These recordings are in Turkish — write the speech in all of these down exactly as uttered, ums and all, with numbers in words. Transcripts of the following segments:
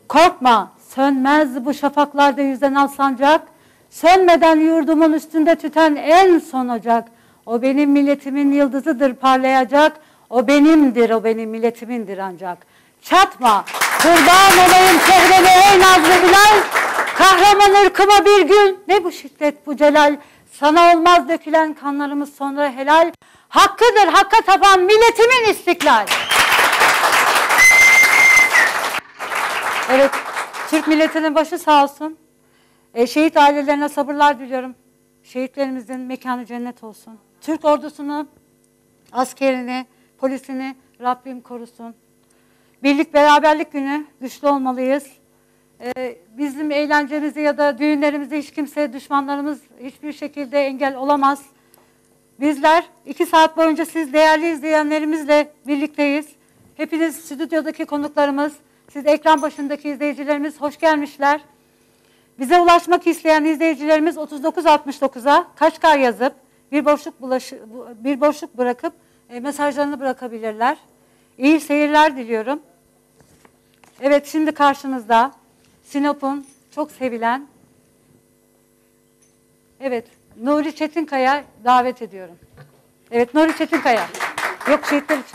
Korkma, sönmez bu şafaklarda yüzen al sancak. Sönmeden yurdumun üstünde tüten en son ocak. O benim milletimin yıldızıdır parlayacak. O benimdir, o benim milletimindir ancak. Çatma, kurban olayım çehrene ey nazlı hilal. Kahraman ırkıma bir gün, ne bu şiddet bu celal. Sana olmaz dökülen kanlarımız sonra helal. Hakkıdır hakka tapan milletimin istiklal. Evet, Türk milletinin başı sağ olsun. E, şehit ailelerine sabırlar diliyorum. Şehitlerimizin mekanı cennet olsun. Türk ordusunu, askerini, polisini Rabbim korusun. Birlik beraberlik günü, güçlü olmalıyız. E, bizim eğlencemizi ya da düğünlerimizi hiç kimse, düşmanlarımız hiçbir şekilde engel olamaz. Bizler iki saat boyunca siz değerli izleyenlerimizle birlikteyiz. Hepiniz stüdyodaki konuklarımız, siz ekran başındaki izleyicilerimiz hoş gelmişler. Bize ulaşmak isteyen izleyicilerimiz otuz dokuz altmış dokuza Kaçkar yazıp bir boşluk, bulaşı, bir boşluk bırakıp e, mesajlarını bırakabilirler. İyi seyirler diliyorum. Evet, şimdi karşınızda Sinop'un çok sevilen, evet, Nuri Çetinkaya davet ediyorum. Evet, Nuri Çetinkaya. Yok, şehitler için.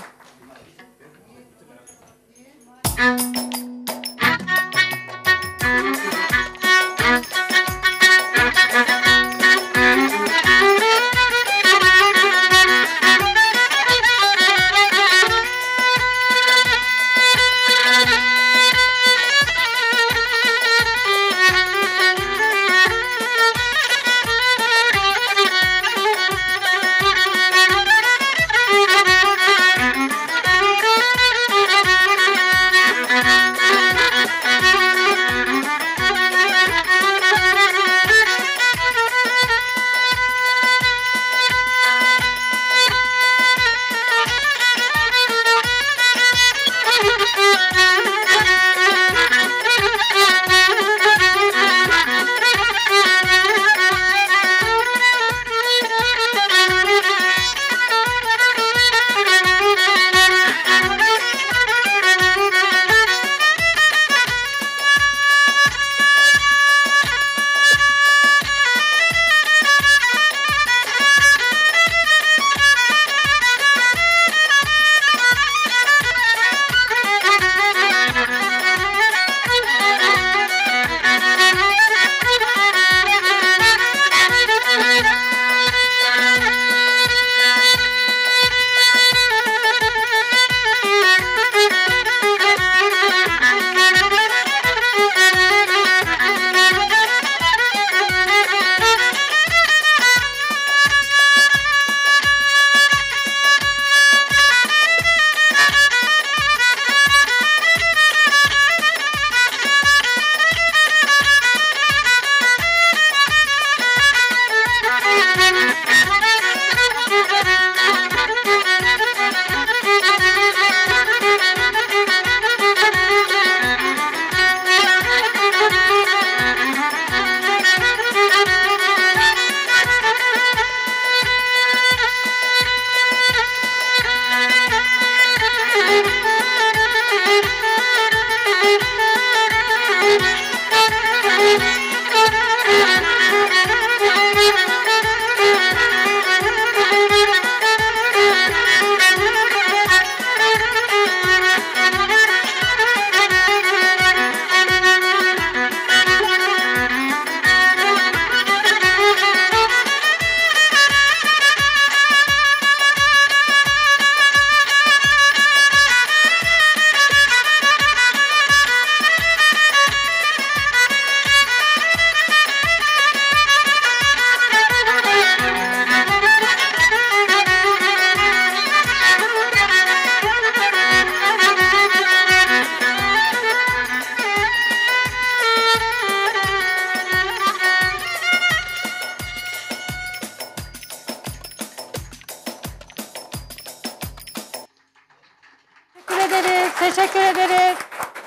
Teşekkür ederiz.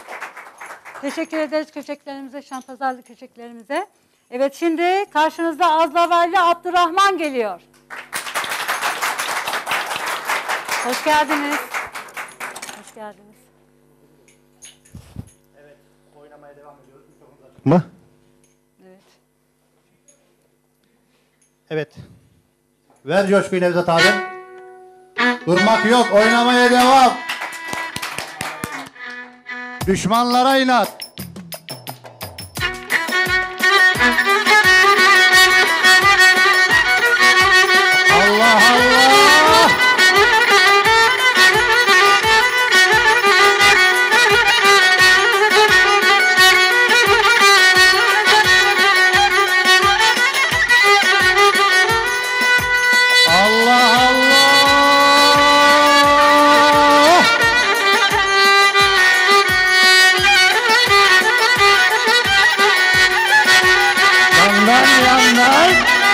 Teşekkür ederiz köçeklerimize, şampazarlı köçeklerimize. Evet, şimdi karşınızda Azlavalli Abdurrahman geliyor. Hoş geldiniz. Hoş geldiniz. Evet, Oynamaya devam ediyoruz. Mı? Evet. Evet. Ver coşkuyu Nevzat abi. Durmak yok. Oynamaya devam. Düşmanlara inat. Allah Allah. Allah Allah. Yandan yandan.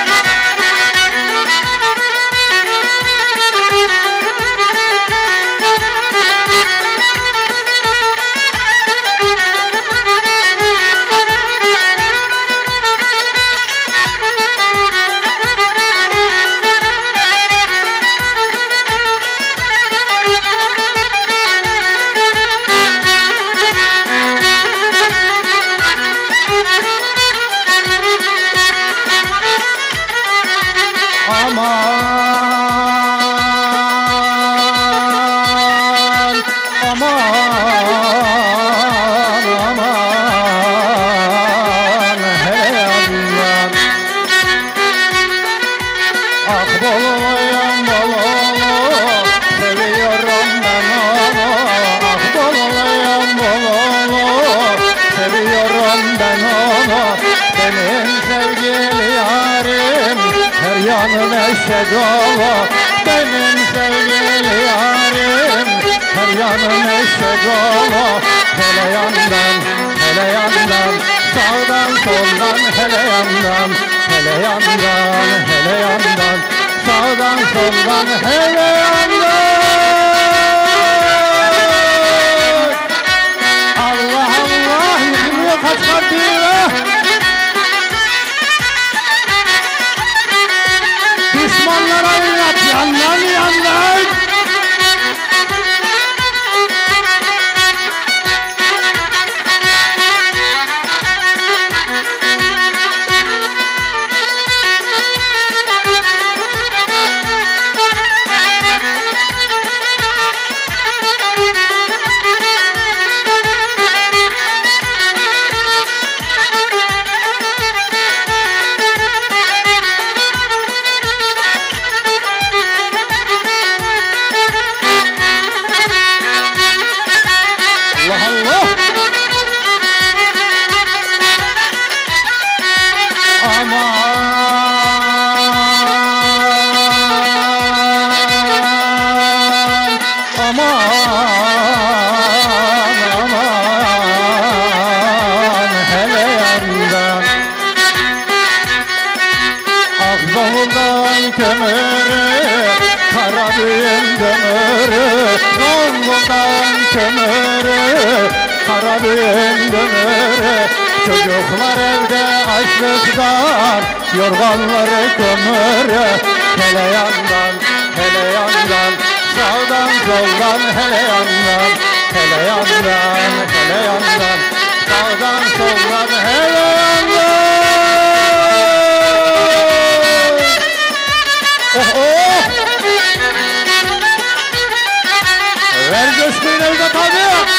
Aman, aman, aman, hele yandan. Ah bololayan bololo, seviyorum ben onu. Ah bololayan bololo, seviyorum ben onu. Benim sevgili yarim, her yanı neşe dolu. Benim sevgili yarim, her yanı neşe dolu. Hele yandan, hele yandan, sağdan soldan hele yandan. Hele yandan, hele yandan, sağdan soldan hele yandan. Allah Allah, yıkılıyor kaç partiyle. Düşmanlara inat, yandan yandan. Çocuklar evde açlıktan, yorganları kömürü. Hele yandan, hele yandan, sağdan soldan hele yandan. Hele yandan, hele yandan, sağdan soldan hele yandan. Oh oh! Ver coşkuyu Nevzat abi!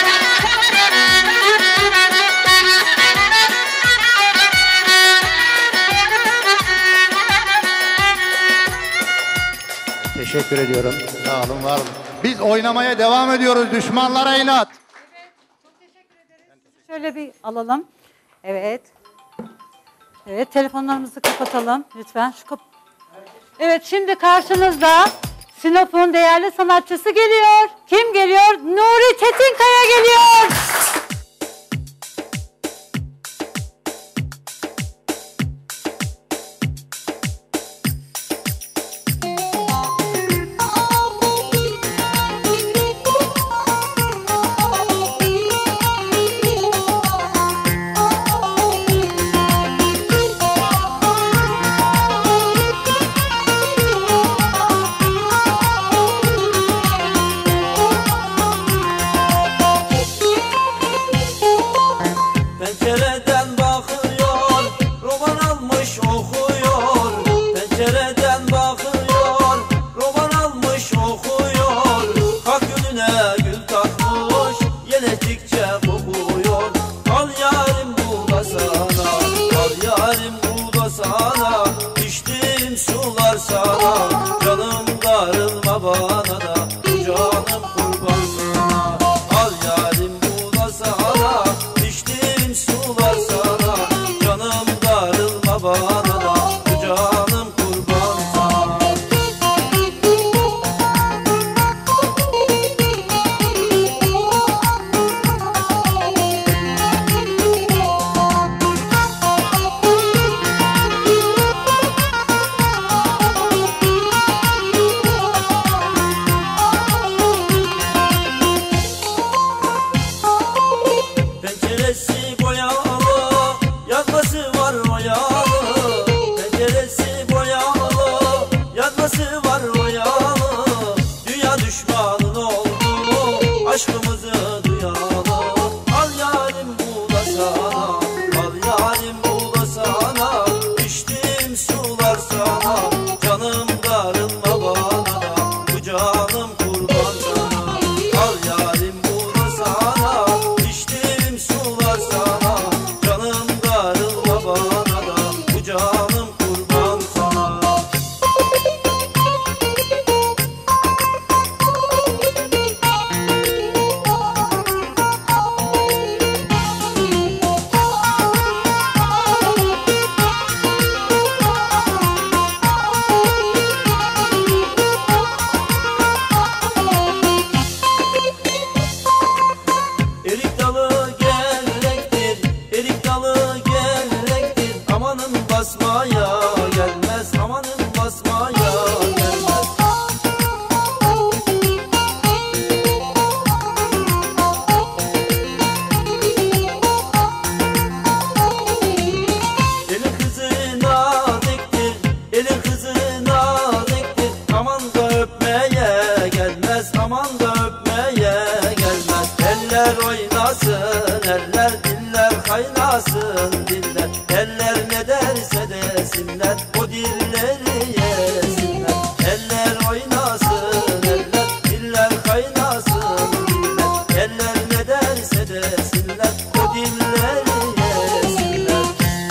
Teşekkür ediyorum. Sağ olun, var olun. Biz oynamaya devam ediyoruz. Düşmanlara inat. Evet, çok teşekkür ederiz. Şöyle bir alalım. Evet. Evet, telefonlarımızı kapatalım lütfen. Şu kap Evet, şimdi karşınızda Sinop'un değerli sanatçısı geliyor. Kim geliyor? Nuri Çetinkaya geliyor. aşkımızı duyalım. Al yarim bu da sana, al yarim bu da sana. İçtiğim sular sana, canım darılma bana da, bu canım kurban sana. Al yarim bu da sana, içtiğim sular sana, canım darılma bana da, bu canım kurban sana. Erik dalı gelecektir, erik dalı gelecektir. Amanın basmaya gelmez, amanın basmaya gelmez. Elin kızına diktir, elin kızına diktir. Aman da öpmeye gelmez, aman da öpmeye gelmez. Eller oynasın, eller diller kaynasın diller. Eller ne derse desinler, o dilleri yesinler. Eller oynasın, eller diller kaynasın diller. Eller ne derse desinler, o dilleri yesinler.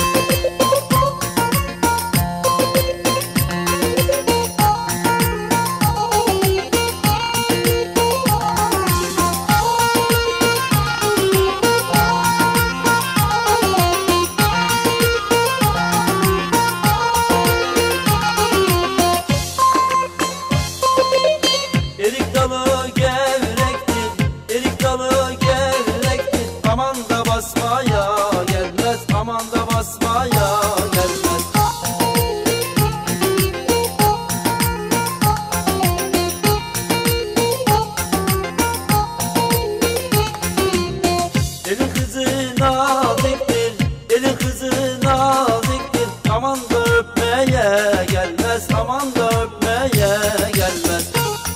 Erik dalı gevrektir, erik dalı gevrektir. Aman da basmaya gelmez, aman da basmaya gelmez. Elin kızına diktir, elin kızına diktir. Aman da öpmeye gelmez, aman da öpmeye gelmez.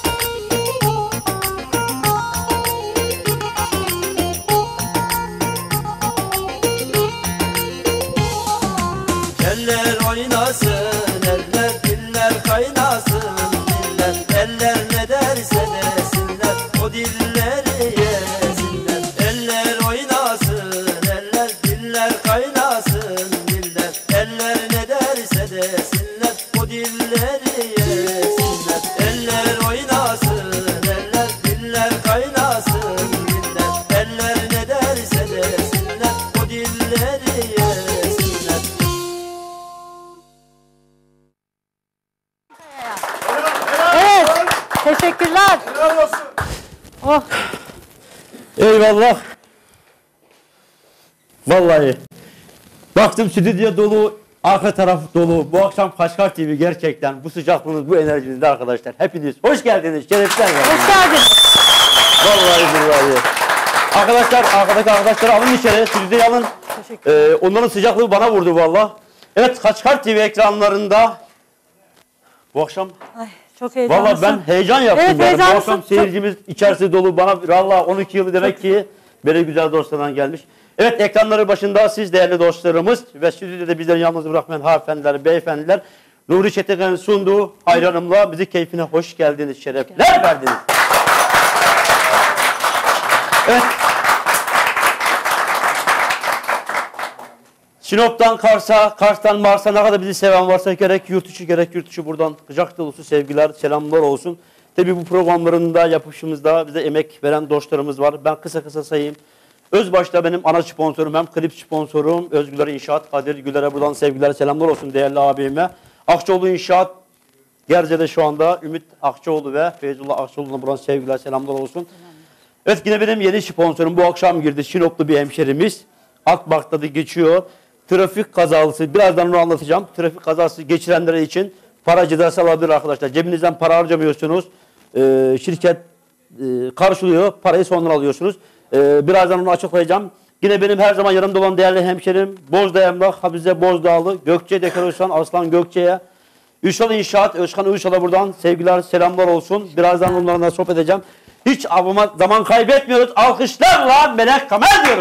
Eller oynasın, eller diller kaynasın diller. Eller ne derse desinler, o dilleri yesinler. Eller oynasın, eller diller kaynasın diller. Eller ne derse desinler, o dilleri yesinler. Eller oynasın, eller diller kaynasın diller. Eller ne derse desinler, o dilleri yesinler. Evet. Teşekkürler. Oh. Eyvallah. Vallahi. Baktım stüdyo dolu, arka taraf dolu. Bu akşam Kaşgar T V gerçekten bu sıcaklığınız, bu enerjinizde arkadaşlar. Hepiniz hoş geldiniz, şerefler verdiniz. Hoş geldin. Vallahi billahi. Arkadaşlar, arkadaki arkadaşları alın içeri, stüdyoyu alın. Ee, onların sıcaklığı bana vurdu vallahi. Evet, Kaşgar T V ekranlarında bu akşam Ay, çok heyecanlısın. vallahi ben heyecan yaptım. Evet, yani. Bu heyecanlısın. akşam seyircimiz içerisi dolu. Bana vallahi on iki yılı demek ki böyle güzel dostlardan gelmiş. Evet, ekranları başında siz değerli dostlarımız ve stüdyoda bizleri yalnız bırakmayan hanımefendiler, beyefendiler. Nuri Çetin'in sunduğu hayranımla bizi keyfine hoş geldiniz, şerefler verdiniz. Evet. Sinop'tan Kars'a, Kars'tan Mars'a ne kadar bizi seven varsa gerek yurt içi gerek yurt dışı buradan kucak dolusu sevgiler, selamlar olsun. Tabii bu programlarında, yapışımızda bize emek veren dostlarımız var. Ben kısa kısa sayayım. Özbaş'ta benim ana sponsorum, hem klip sponsorum Özgüler İnşaat, Kadir Güler'e buradan sevgiler, selamlar olsun değerli abime. Akçoğlu İnşaat, Gerze'de şu anda Ümit Akçoğlu ve Feyzullah Akçoğlu'na buradan sevgiler, selamlar olsun. Evet, yine benim yeni sponsorum bu akşam girdi. Sinoplu bir hemşerimiz. Akbak'ta da geçiyor. Trafik kazası, birazdan onu anlatacağım. Trafik kazası geçirenler için para cezası alabilir arkadaşlar. Cebinizden para harcamıyorsunuz. Ee, şirket e, karşılıyor, parayı sonra alıyorsunuz. Ee, birazdan onu açıklayacağım. Yine benim her zaman yanımda olan değerli hemşerim Bozda Emlak, Hafize Bozdağlı, Gökçe Dekorasyon, Aslan Gökçe'ye, Üşal İnşaat, Özkan Üşal'a buradan sevgiler, selamlar olsun. Birazdan onlarla sohbet edeceğim. Hiç zaman kaybetmiyoruz. Alkışlarla Melek Kamer diyoruz.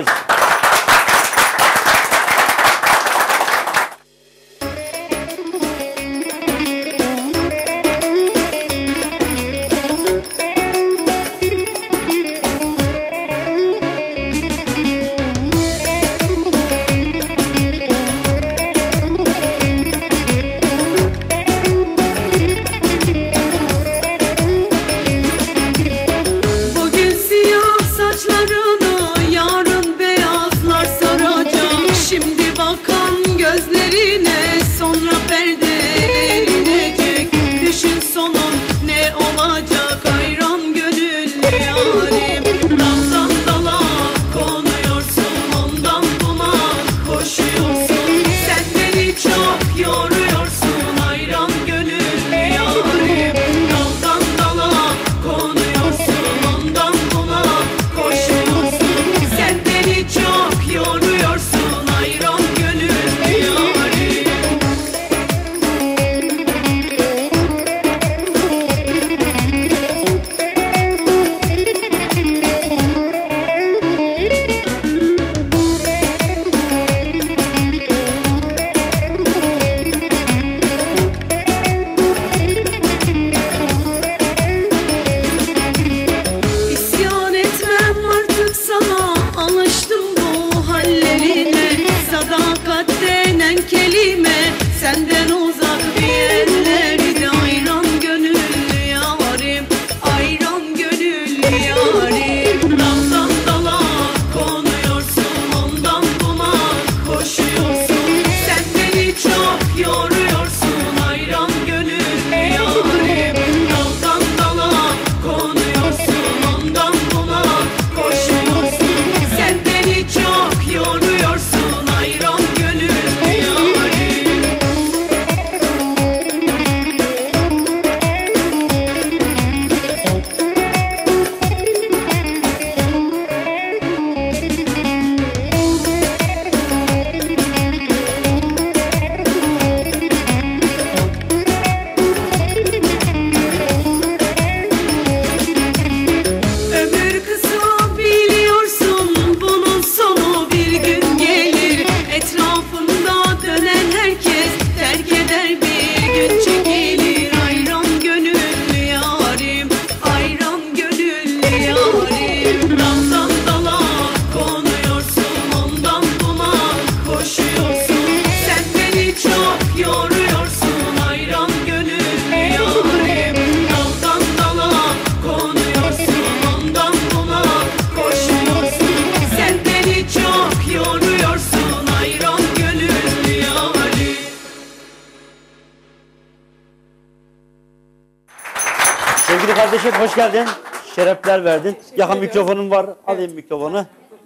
Sevgili kardeşim hoş geldin. Şerefler verdin. Yakın mikrofonum var. Alayım mikrofonu.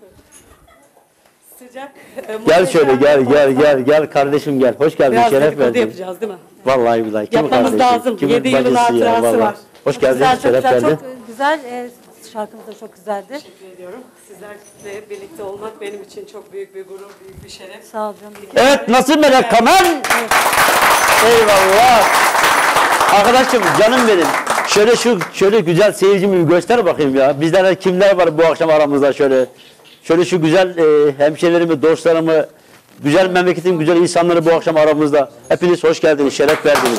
Sıcak. Gel şöyle gel gel gel gel kardeşim gel. Hoş geldin. Biraz Şeref verdin. yapacağız değil mi? Vallahi billahi. Kim Yapmamız kardeşim? lazım. Kimin Yedi yılın bacısı ya, hatırası vallahi. var. Hoş Çok geldin. güzel, çok Şeref güzel, verdin. çok güzel. E, şarkımız da çok güzeldi. Teşekkür ediyorum. Sizlerle birlikte olmak benim için çok büyük bir gurur, büyük bir şeref. Sağ ol canım. Evet nasıl Melek Kamer? Eyvallah. Arkadaşım canım benim. Şöyle şu şöyle güzel seyircimi göster bakayım ya. Bizden kimler var bu akşam aramızda şöyle. Şöyle şu güzel e, hemşehrilerimi, dostlarımı, güzel memleketin güzel insanları bu akşam aramızda. Hepiniz hoş geldiniz, şeref verdiniz.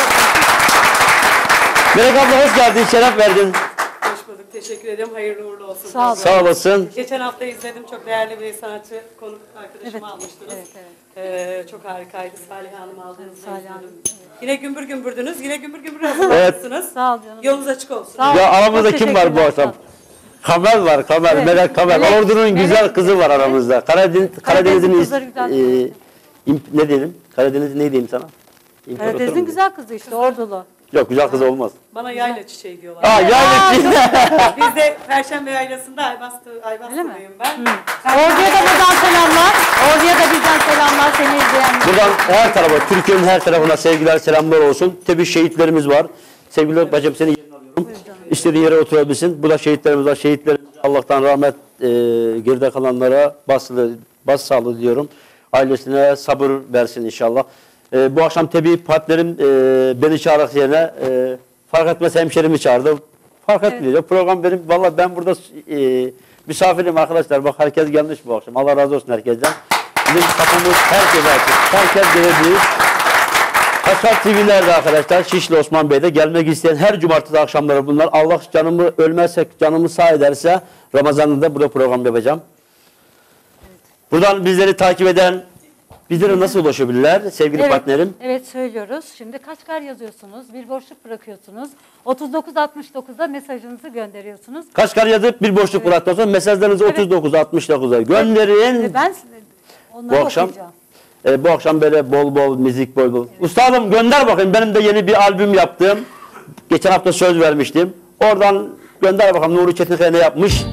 Melek abla hoş geldin, şeref verdin. Hoş bulduk. Teşekkür ederim. Hayırlı uğurlu olsun. Sağ ol. Sağ olasın. Geçen hafta izledim. Çok değerli bir sanatçı konuk arkadaşımı Evet, almıştınız. evet, evet. Ee, çok harikaydı. Salih Hanım aldınız. Salih Hanım, evet. Yine gümbür gümbürdünüz. Yine gümbür gümbür hazırlamışsınız. Sağ ol canım. Yolunuz açık olsun. Sağ ol. Ya aramızda Çok kim var bu teşekkürler, akşam? sağ ol. Kamer var, Kamer, Evet. Melek Kamer. Melek- Ordu'nun Melek- güzel kızı var aramızda. Karadeniz, Karadeniz'in Karadeniz'in is- kızları güzel. e, im- ne diyelim? Karadeniz ne diyeyim sana? İmparator Karadeniz'in mu? güzel kızı işte, Ordulu. Yok güzel kız olmaz. Bana yayla çiçeği diyorlar. Aa yani Biz de Perşembe Yaylası'nda Aybastı, Öyle mi? Aybastı'lıyım ben. Ordu'ya da buradan selamlar. Ordu'ya da bizden selamlar seni izleyenler. buradan her tarafa, Türkiye'nin her tarafına sevgiler, selamlar olsun. Tabii şehitlerimiz var. Sevgili bacım seni yerine alıyorum. İstediğin yere oturabilirsin. Bu da şehitlerimiz var. Şehitlerimize Allah'tan rahmet, e, geride kalanlara bas, bas sağlığı diliyorum. Ailesine sabır versin inşallah. E, bu akşam tabii partnerim e, beni çağırak yerine e, fark etmez hemşerimi çağırdı. Fark Evet. etmiyor. Program benim, vallahi ben burada e, misafirim arkadaşlar. Bak herkes gelmiş bu akşam. Allah razı olsun herkesten. Bizim kapımız herkese açık. Herkes gelebilir. Kaşar T V'lerde arkadaşlar, Şişli Osman Bey'de gelmek isteyen her cumartesi akşamları bunlar. Allah canımı ölmezsek, canımı sağ ederse Ramazan'da da burada program yapacağım. Buradan bizleri takip eden, bizlere nasıl ulaşabilirler sevgili Evet, partnerim? evet söylüyoruz. Şimdi Kaçkar yazıyorsunuz, bir boşluk bırakıyorsunuz. otuz dokuz altmış dokuzda mesajınızı gönderiyorsunuz. Kaçkar yazıp bir boşluk Evet. bıraktıktan sonra mesajlarınızı Evet. otuz dokuz altmış dokuza gönderin. Ve ben onları Bu akşam okuyacağım. e, bu akşam böyle bol bol müzik, bol bol. Üstadım gönder bakayım, benim de yeni bir albüm yaptım. Geçen hafta söz vermiştim. Oradan gönder bakalım Nuri Çetinkaya ne yapmış.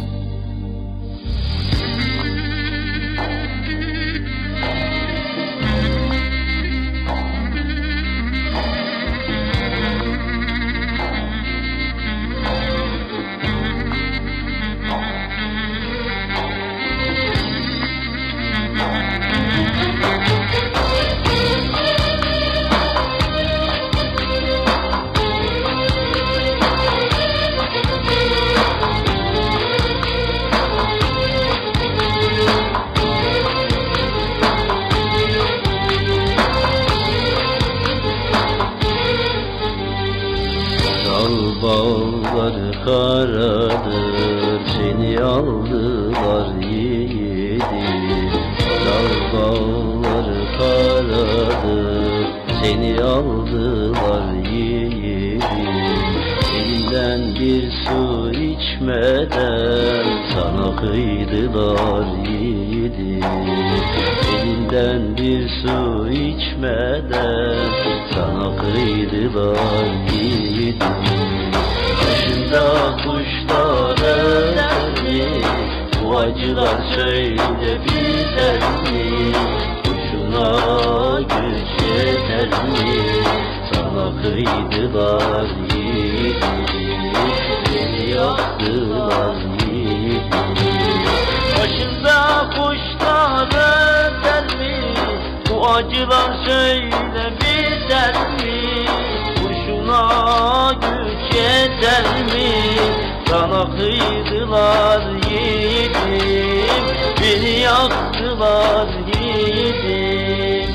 Dal bağları karadır, seni aldılar yiğidim. Dal bağları karadır, seni aldılar yiğidim. Elinden bir su içmeden sana kıydılar yiğidim. Elinden bir su içmeden sana kıydılar yiğidim. Başında kuşlar öter mi? Bu acılar söyle biter mi? Kuşuna güç yeter mi? Sana kıydılar yiğidim. Beni yaktılar yiğidim. Başında kuşlar öter mi? Bu acılar söyle biter mi? Kuşuna güç yeter mi? Sana kıydılar yiğidim. Beni yaktılar yiğidim.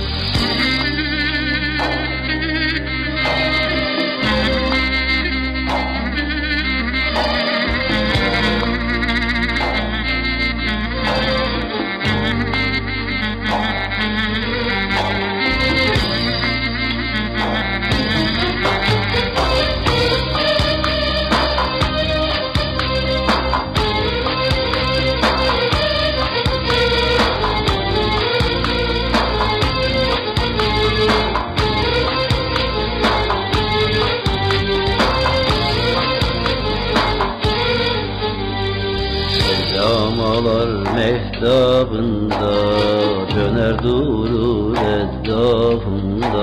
Sevdamalar mehtabında döner durur etrafında.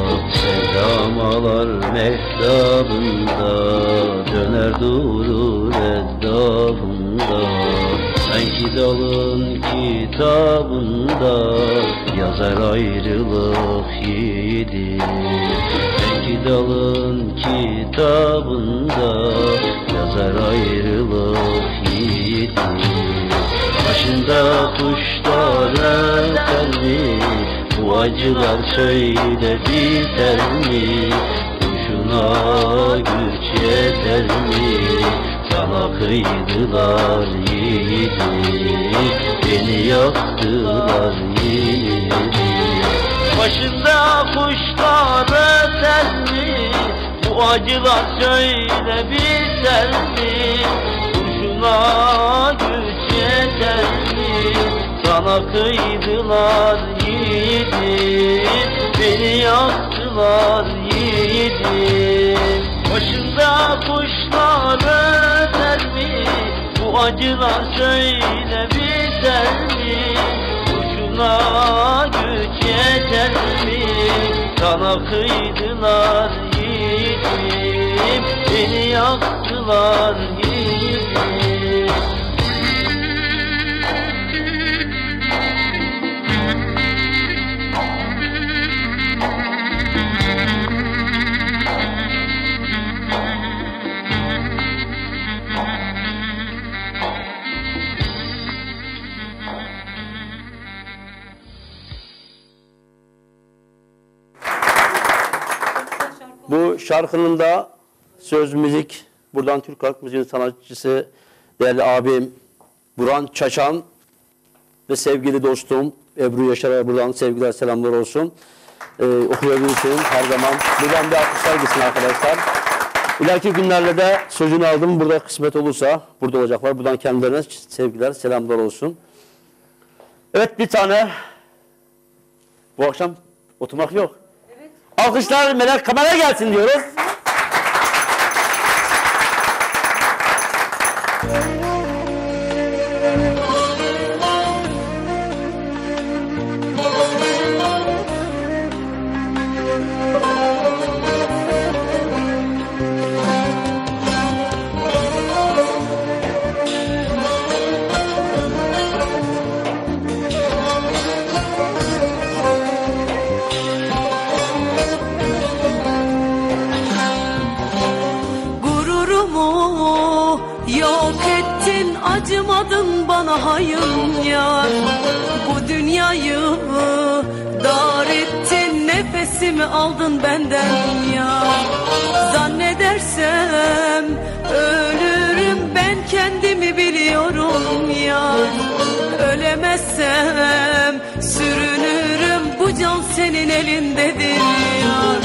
Sevdamalar mehtabında döner durur etrafında. Sanki dalın kitabında yazar ayrılık yiğidim. Sanki dalın kitabında yazar ayrılık yiğidim. Başında kuşlar öter mi? Bu acılar söyle biter mi? Kuşuna güç yeter mi? Sana kıydılar yiğidim. Beni yaktılar yiğidim. Başında kuşlar öter mi? Bu acılar söyle biter mi? Kuşuna güç yeter mi? Sana kıydılar yiğidim. Beni yaktılar yiğidim. Başında kuşlar öter mi? Bu acılar söyle biter mi? Kuşuna güç yeter mi? Sana kıydılar yiğidim. Beni yaktılar yiğidim. şarkının da söz müzik, buradan Türk halk müziğinin sanatçısı değerli abim Burhan Çaçan ve sevgili dostum Ebru Yaşar'a buradan sevgiler selamlar olsun. Ee, okuyabilirsin her zaman. Buradan bir alkışlar gitsin arkadaşlar. İleriki günlerde de sözünü aldım. Burada kısmet olursa burada olacaklar. Buradan kendilerine sevgiler selamlar olsun. Evet, bir tane bu akşam oturmak yok. Evet. Alkışlar Melek kamera gelsin diyoruz. Acımadın bana hayın yar, bu dünyayı dar ettin, nefesimi aldın benden yar. Zannedersem ölürüm, ben kendimi biliyorum yar. Ölemezsem sürünürüm, bu can senin elindedir yar.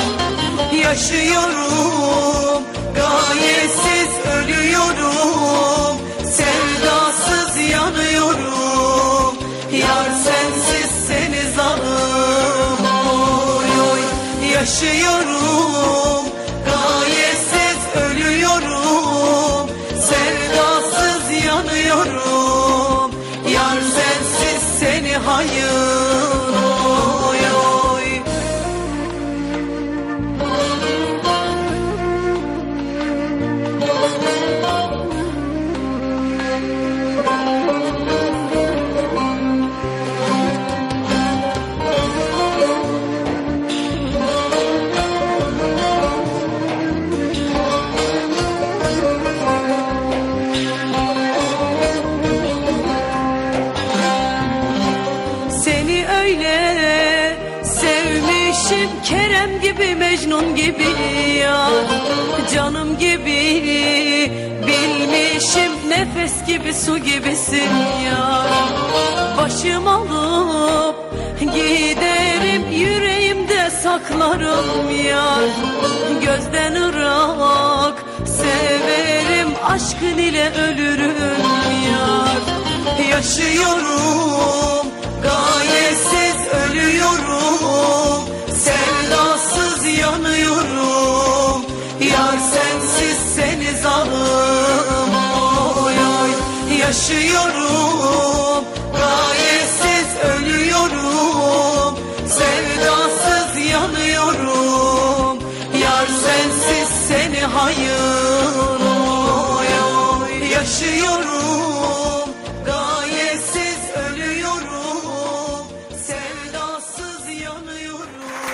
Yaşıyorum gayetsiz, ölüyorum sevdasız, yanıyorum yar, sensiz seni zalim. Oy oy, yaşıyorum gayetsiz, ölüyorum sevdasız, yanıyorum yar, sensiz seni hayır. Oy oy. Kerem gibi, Mecnun gibi ya, canım gibi bilmişim, nefes gibi, su gibisin ya. Başım alıp giderim, yüreğimde saklarım ya. Gözden ırak severim, aşkın ile ölürüm ya. Yaşıyorum gayetsiz, ölüyorum sevdasız, yanıyorum yar, sensiz seni zalim. Oy oy, yaşıyorum gayetsiz, ölüyorum sevdasız, yanıyorum yar, sensiz seni hayır. Oy oy, yaşıyorum gayetsiz, ölüyorum sevdasız, yanıyorum.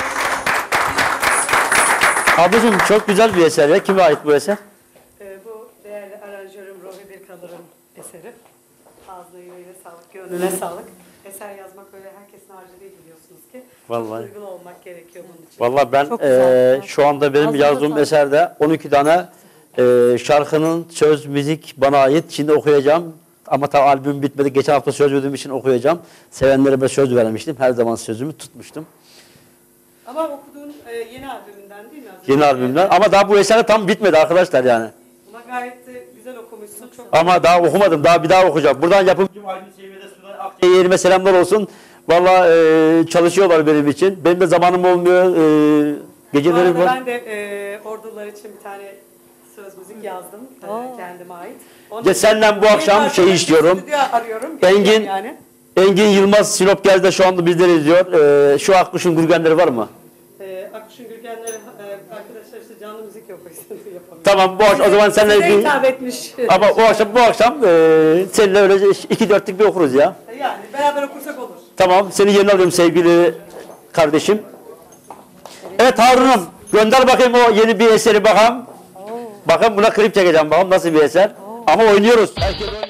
Ablacığım çok güzel bir eser ya. Kime ait bu eser? Ee, bu değerli aranjörüm Rohi Birkalır'ın eseri. Ağzına yüreğine sağlık, gönlüne sağlık. Eser yazmak öyle herkesin harcı değil, biliyorsunuz ki. Vallahi. Duygulu olmak gerekiyor bunun için. Vallahi ben Çok güzel. e, şu anda benim Ağzına yazdığım sağlık. eserde on iki tane e, şarkının söz, müzik bana ait. Şimdi okuyacağım. Ama tabi albüm bitmedi. Geçen hafta söz verdiğim için okuyacağım. Sevenlere ben söz vermiştim. Her zaman sözümü tutmuştum. Ama okuduğun e, yeni albümünden değil mi? Az Yeni önce? albümden. Ama daha bu eser tam bitmedi arkadaşlar yani. Ama gayet de güzel okumuşsun. Çok Ama daha okumadım. Daha bir daha okuyacağım. Buradan yapımcım Albin Seviyede Sudan Akçay'a yerime selamlar olsun. Valla e, çalışıyorlar benim için. Benim de zamanım olmuyor. E, geceleri Bu arada var. ben de e, ordular için bir tane söz müzik yazdım. E, kendime ait. Onun Ya senden bu için akşam bir şey arkadaş istiyorum. stüdyo arıyorum. Engin- Geleceğim yani. Engin Yılmaz Sinop Gez'de şu anda bizleri izliyor. E, şu Akkuş'un gürgenleri var mı? E, Akkuş'un Gürgenleri e, arkadaşlar işte canlı müzik yapıyor. yapamıyor. Tamam bu akşam o zaman seninle Size bir... hitap etmiş. Ama o akşam bu akşam e, seninle öyle iki dörtlük bir okuruz ya. Yani beraber okursak olur. Tamam seni yerine alıyorum sevgili kardeşim. Evet Harun'um gönder bakayım o yeni bir eseri bakalım. Bakın buna klip çekeceğim bakalım nasıl bir eser. Ama oynuyoruz. Herkes oynuyor.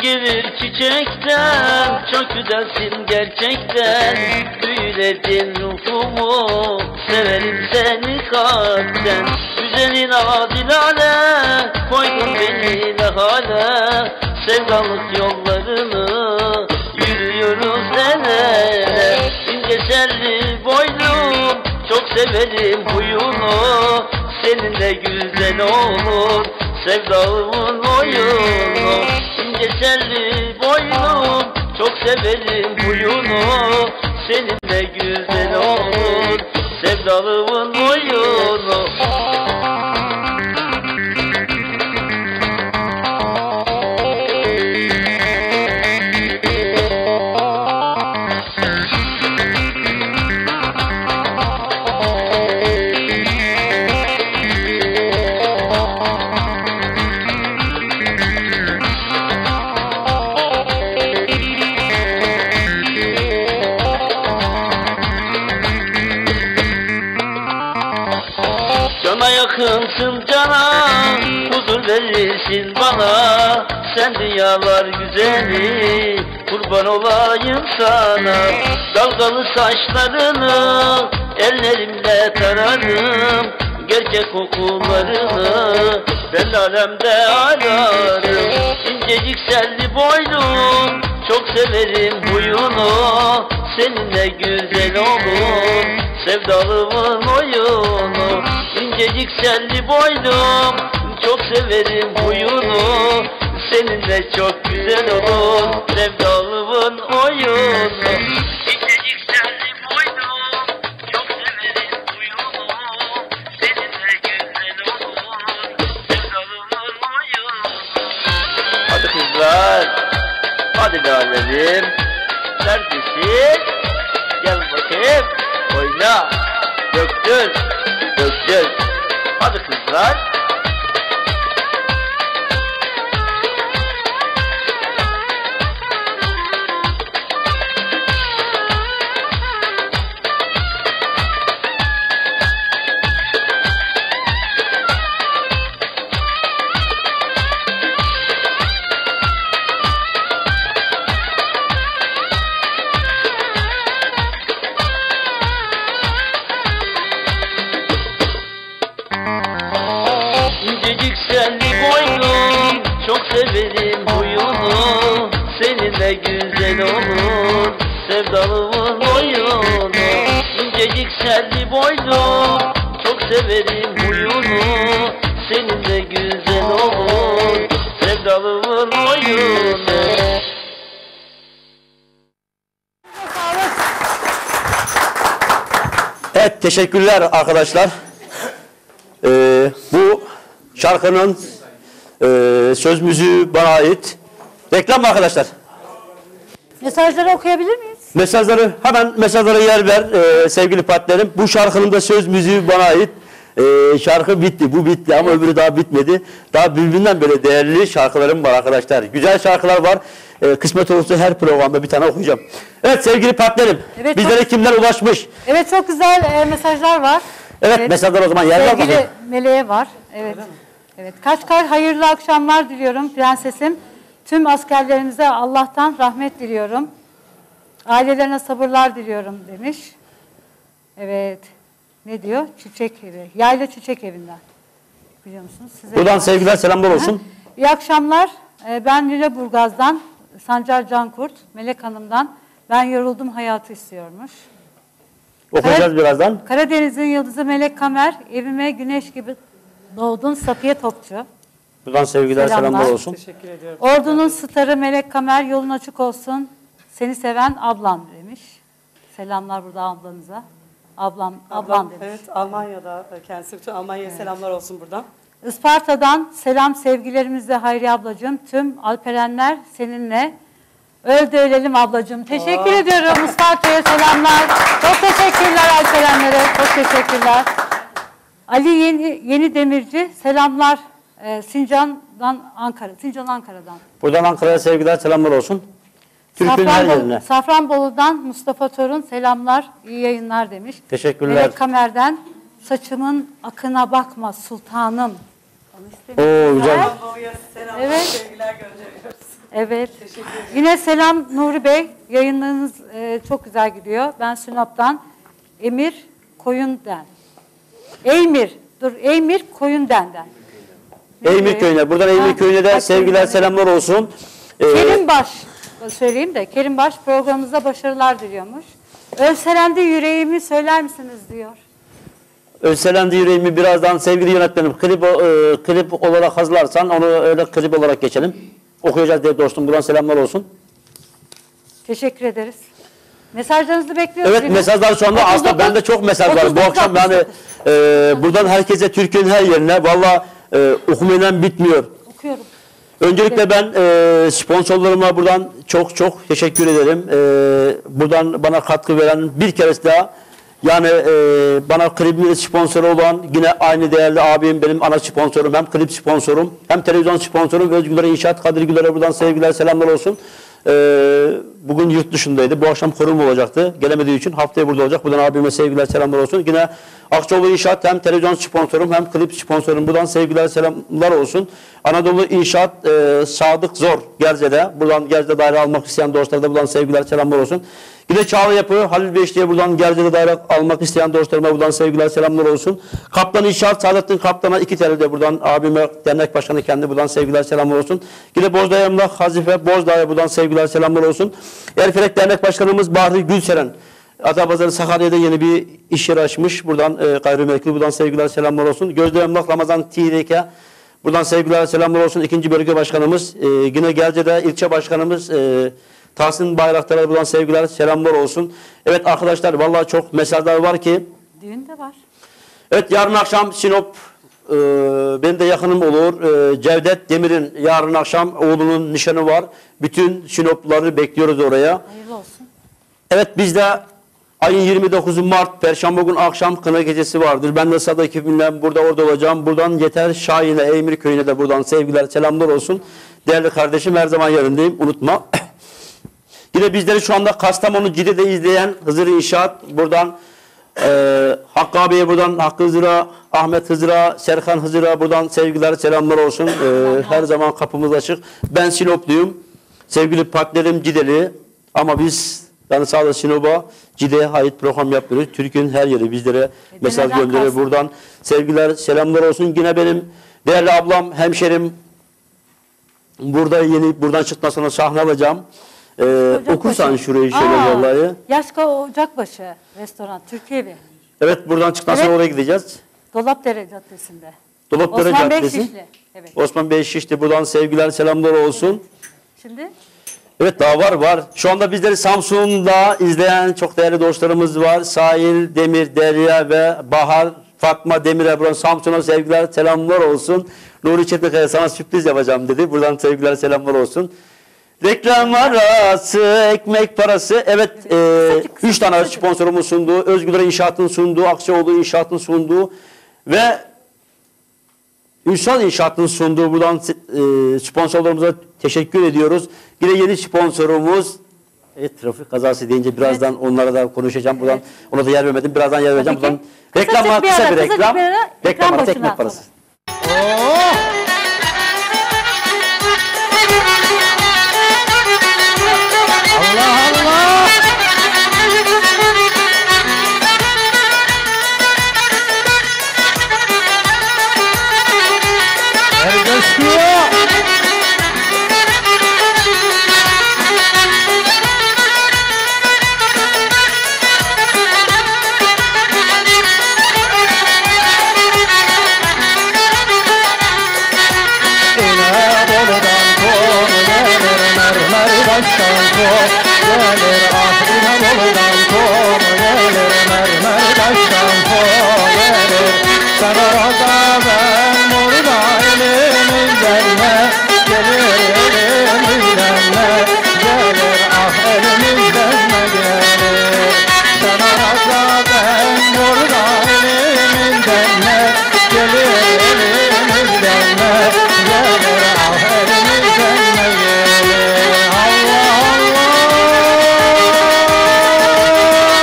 gelir çiçekten, çok güzelsin gerçekten. Büyüledin ruhumu, severim seni kalpten. Güzelin adilane, koydun beni ne hale. Sevdalık yollarını yürüyoruz el ele. İnce selli boylum, çok severim huyunu. Seninle güzel olur sevdalımın oyunu. İnce selli boylum, çok severim huyunu. Seninle güzel olur sevdalımın oyunu. Cana yakınsın cana, huzur verirsin bana. Sen dünyalar güzeli, kurban olayım sana. Dalgalı saçlarını ellerimle tararım. Gerçek kokularını ben alemde ararım. İncecik selli boylum, çok severim huyunu. Seninle güzel olur sevdalımın oyunu. İncecik selli boylum, çok severim huyunu. Seninle çok güzel olur sevdalımın oyunu. İncecik selli boylum, çok severim huyunu. Seninle güzel olur sevdalımın oyunu. Hadi kızlar, hadi lalelim. Neredesin? Gel bakayım, oyna, döktür, döktür. Hadi kızlar. İncecik selli boylum, çok severim huyunu. Seninle güzel olur sevdalımın oyunu. İncecik selli boylum, çok severim huyunu. Seninle güzel olur sevdalımın oyunu. Evet, teşekkürler arkadaşlar. Ee, bu şarkının e, söz müziği bana ait. Reklam mı arkadaşlar? Mesajları okuyabilir miyiz? Mesajları, hemen mesajlara yer ver e, sevgili partnerim. Bu şarkının da söz müziği bana ait. E, şarkı bitti, bu bitti ama öbürü daha bitmedi. Daha birbirinden böyle değerli şarkılarım var arkadaşlar. Güzel şarkılar var. E, kısmet olursa her programda bir tane okuyacağım. Evet sevgili partnerim, Evet, bizlere çok... kimler ulaşmış? Evet, çok güzel e, mesajlar var. Evet, evet. Mesajlar o zaman yer ver Sevgili bakalım. Meleğe var. Evet. Evet. Kaç kaç hayırlı akşamlar diliyorum prensesim. Tüm askerlerimize Allah'tan rahmet diliyorum. Ailelerine sabırlar diliyorum demiş. Evet. Ne diyor? Çiçek evi. Yayla Çiçek Evi'nden. Biliyor musunuz? Size Buradan var. sevgiler, selamlar olsun. İyi akşamlar. Ee, Ben Lüleburgaz'dan Sancar Cankurt, Melek Hanım'dan. Ben yoruldum hayatı istiyormuş. Okuyacağız Kara- birazdan. Karadeniz'in yıldızı Melek Kamer, evime güneş gibi doğdun Safiye Topçu. Buradan sevgiler, Selamlar. selamlar olsun. Teşekkür ediyorum. Ordunun starı Melek Kamer, yolun açık olsun. Seni seven ablam demiş. Selamlar burada ablanıza. Ablam, ablam demiş. Evet, Almanya'da kendisi. Bütün Almanya'ya selamlar olsun buradan. Isparta'dan selam sevgilerimizle Hayriye ablacığım. Tüm Alperenler seninle. Öl de ölelim ablacığım. Teşekkür ediyorum. Isparta'ya selamlar. Çok teşekkürler Alperenlere. Çok teşekkürler. Ali Yeni, Yeni Demirci selamlar. Ee, Sincan'dan Ankara. Sincan Ankara'dan. Buradan Ankara'ya sevgiler, selamlar olsun. Türk'ün her Safranbolu- yerine. Safranbolu'dan Mustafa Torun selamlar. İyi yayınlar demiş. Teşekkürler. Melek Kamer'den saçımın akına bakma sultanım. Onu Oo, güzel. Babaya selamlar, Evet. sevgiler gönderiyoruz. Evet. Yine selam Nuri Bey. Yayınlarınız e, çok güzel gidiyor. Ben Sinop'tan Emir Koyun'den. Eymir. Dur Eymir Koyunden'den. Eymir Köyü'ne. Buradan Eymir Köyü'ne de sevgiler, selamlar olsun. Ee, Kerimbaş. Söyleyeyim de Kerimbaş programımızda başarılar diliyormuş. Ölselendi yüreğimi söyler misiniz diyor. Ölselendi yüreğimi birazdan sevgili yönetmenim klip, e, klip olarak hazırlarsan onu öyle klip olarak geçelim. Okuyacağız diye dostum. Buradan selamlar olsun. Teşekkür ederiz. Mesajlarınızı bekliyoruz. Evet, mesajlar şu anda aslında bende çok mesaj var. Bu akşam yani e, buradan herkese Türkiye'nin her yerine valla e, okumayan bitmiyor. Okuyorum. Öncelikle ben e, sponsorlarıma buradan çok çok teşekkür ederim. E, buradan bana katkı veren bir keresi daha yani e, bana klibimin sponsoru olan yine aynı değerli abim benim ana sponsorum, hem klip sponsorum hem televizyon sponsorum Özgürler İnşaat Kadir Güler'e buradan sevgiler selamlar olsun. Ee, bugün yurt dışındaydı. Bu akşam korum olacaktı. Gelemediği için haftaya burada olacak. Buradan abime sevgiler selamlar olsun. Yine Akçoğlu İnşaat hem televizyon sponsorum hem klip sponsorum. Buradan sevgiler selamlar olsun. Anadolu İnşaat e, Sadık Zor Gerze'de. Buradan Gerze'de daire almak isteyen dostlara da buradan sevgiler selamlar olsun. Yine Çağla Yapı Halil Beşli'ye buradan Gerze'de daire almak isteyen dostlarıma buradan sevgiler selamlar olsun. Kaptan İnşaat Saadettin Kaptan'a iki T L'de buradan abime dernek başkanı kendi buradan sevgiler selamlar olsun. Yine Bozdağ Emlak Hazife Bozdağ'a buradan sevgiler selamlar olsun. Erfelek Dernek Başkanımız Bahri Gülseren Atapazarı Sakarya'da yeni bir iş yeri açmış. Buradan e, gayrimenkul buradan sevgiler selamlar olsun. Gözde Emlak Ramazan T D K buradan sevgiler selamlar olsun. İkinci Bölge Başkanımız e, yine Gerze'de ilçe başkanımız e, Tahsin Bayraktar'a buradan sevgiler selamlar olsun. Evet arkadaşlar vallahi çok mesajlar var ki. Düğün de var. Evet yarın akşam Sinop e, benim de yakınım olur. E, Cevdet Demir'in yarın akşam oğlunun nişanı var. Bütün Sinopluları bekliyoruz oraya. Hayırlı olsun. Evet bizde ayın yirmi dokuzu Mart Perşembe gün akşam kına gecesi vardır. Ben de Sada ekibimle burada orada olacağım. Buradan Yeter Şahin'e Eymir Köyü'ne de buradan sevgiler selamlar olsun. Değerli kardeşim her zaman yanındayım unutma. Yine bizleri şu anda Kastamonu Cide'de izleyen Hızır İnşaat buradan e, Hakkı abiye buradan Hakkı Hızır'a, Ahmet Hızır'a, Serkan Hızır'a buradan sevgiler selamlar olsun. E, her zaman kapımız açık. Ben Sinopluyum. Sevgili partnerim Cideli ama biz yani sağda Sinop'a Cide'ye ait program yapıyoruz. Türkiye'nin her yeri bizlere mesaj gönderiyor. Buradan sevgiler selamlar olsun. Yine benim değerli ablam, hemşerim burada yeni buradan çıktıktan sonra sahne alacağım. Ee, okursan şurayı şöyle vallahi. Yaşka Ocakbaşı restoran Türkiye bir. Evet buradan çıktıktan sonra Evet. oraya gideceğiz. Dolapdere Caddesi'nde. Dolapdere Osman Bey Caddesi. Şişli. Evet. Osman Bey Şişli buradan sevgiler selamlar olsun. Şimdi Evet daha var var. Şu anda bizleri Samsun'da izleyen çok değerli dostlarımız var. Sahil, Demir, Derya ve Bahar, Fatma Demir'e buradan Samsun'a sevgiler selamlar olsun. Nuri Çetinkaya sana sürpriz yapacağım dedi. Buradan sevgiler selamlar olsun. Reklam arası, ekmek parası. Evet, e, üç tane sponsorumun sunduğu, Özgürler İnşaat'ın sunduğu, Akçaoğlu İnşaat'ın sunduğu ve Ünsal İnşaat'ın sunduğu buradan e, sponsorlarımıza teşekkür ediyoruz. Yine yeni sponsorumuz, evet, trafik kazası deyince birazdan evet. onlara da konuşacağım. Buradan evet. ona da yer vermedim. Birazdan yer vereceğim. Buradan reklam var, kısa bir reklam. Bir reklam arası, ekmek parası. Oh! Allah Allah! El coşkuyor! Baştan kol gelir ah İnebolu'dan kol gelir mermer baştan kol gelir sen orada ben burada elimizden ne gelir elimizden ne gelir ah elimizden ne gelir sen orada ben burada elimizden ne gelir elimizden ne gelir ah elimizden ne gelir Allah Allah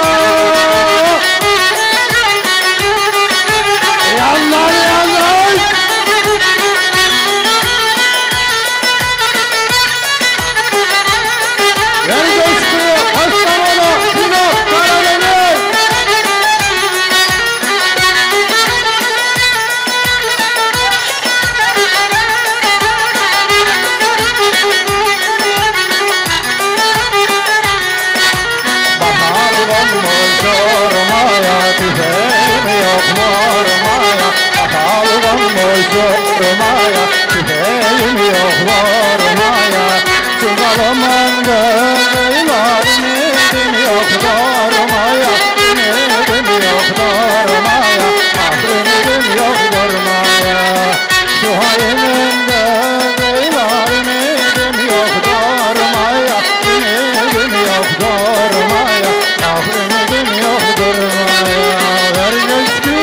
yok varmaya. Şu zalimin gözlerini ümidim yok varmaya. Ümidim yok varmaya. Ah ümidim yok varmaya. Şu hainin gözlerini ümidim yok varmaya. Ümidim yok varmaya. Ah ümidim yok varmaya. Ver coşku.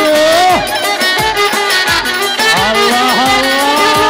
Allah Allah.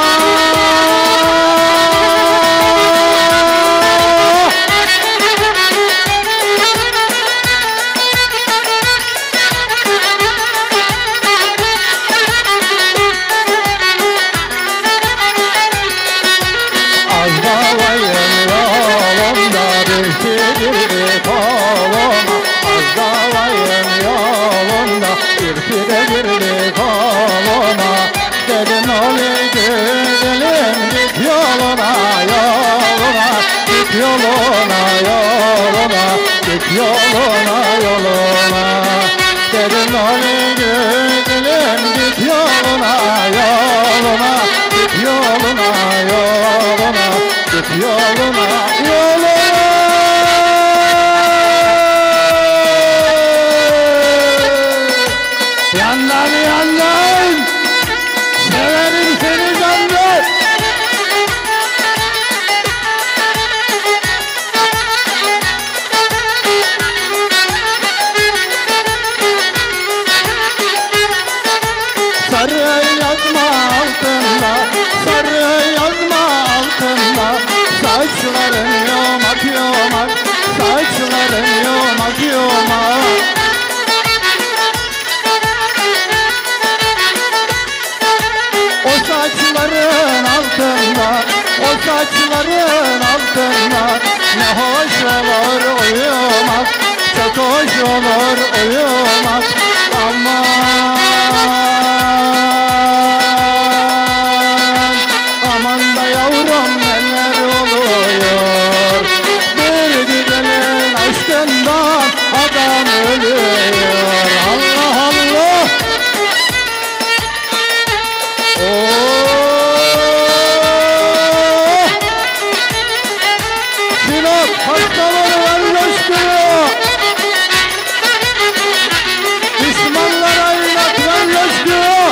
Az davayın yolunda biriktirdi koluma. Az davayın yolunda biriktirdi girdi koluma. Dedim oli güzelim git yoluna yoluna. Git yoluna yoluna. Git yoluna yoluna. Dedim oli güzelim git yoluna yoluna. Git yoluna yoluna. Git yoluna yoluna. Yandan yandan severim seni canım. Sarı yazma altında, sarı yazma altında. Saçların yomak yomak, saçların yomak yomak. O saçların altında, o saçların altında ne hoş olur uyumak, çok hoş olur uyumak. Aman, aman da yavrum neler oluyor. Bir güzelin aşkından adam ölüyor. Allah Allah. Oh! Sinop hastaları var coşkuyor. Düşmanlara inat var coşkuyor.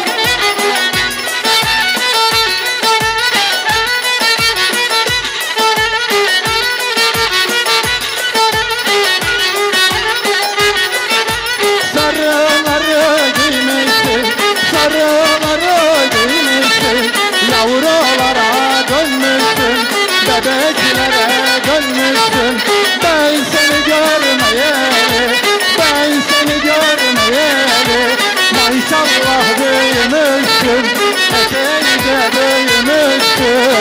Sarıları giymişsin, sarıları giymişsin. Yavrulara dönmüşsün, bebeklere dönmüşsün. Ben seni görmeyeli, ben seni görmeyeli. Maşallah büyümüşsün, epeyce büyümüşsün.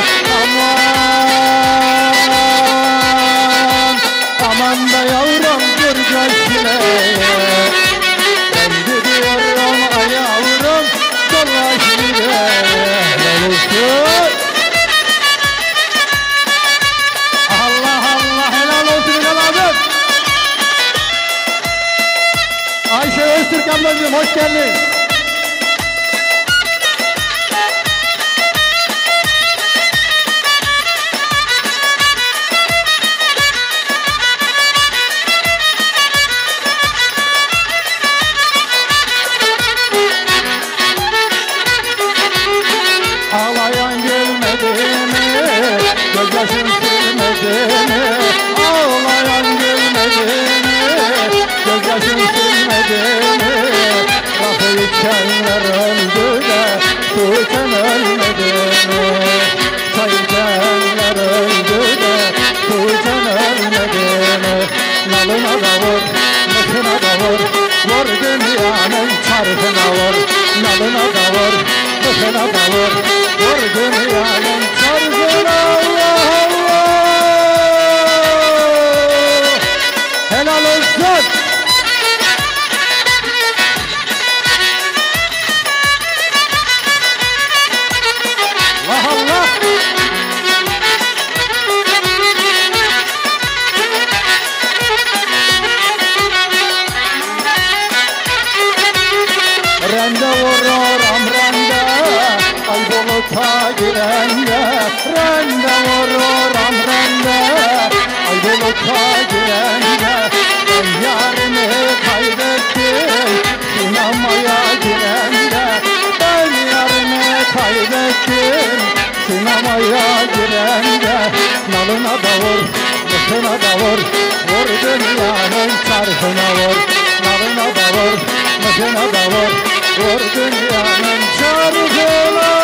Aman, aman da yavrum dur coşkuya. Ben gidiyorum ay yavrum, dolaş gidelim olsun. Allah Allah helal olsun evladım. Ayşe Öztürk ablacığım hoş geldin. Ağlayan gelmedi mi? Gözyaşın silmedi mi? Ağlayan gelmedi mi? Gözyaşın silmedi mi? Kapıyı Nalına da vur, mıkına da vur, vur dünyanın çarkına vur. Nalına da vur, mıkına da vur, vur dünyanın çarkına.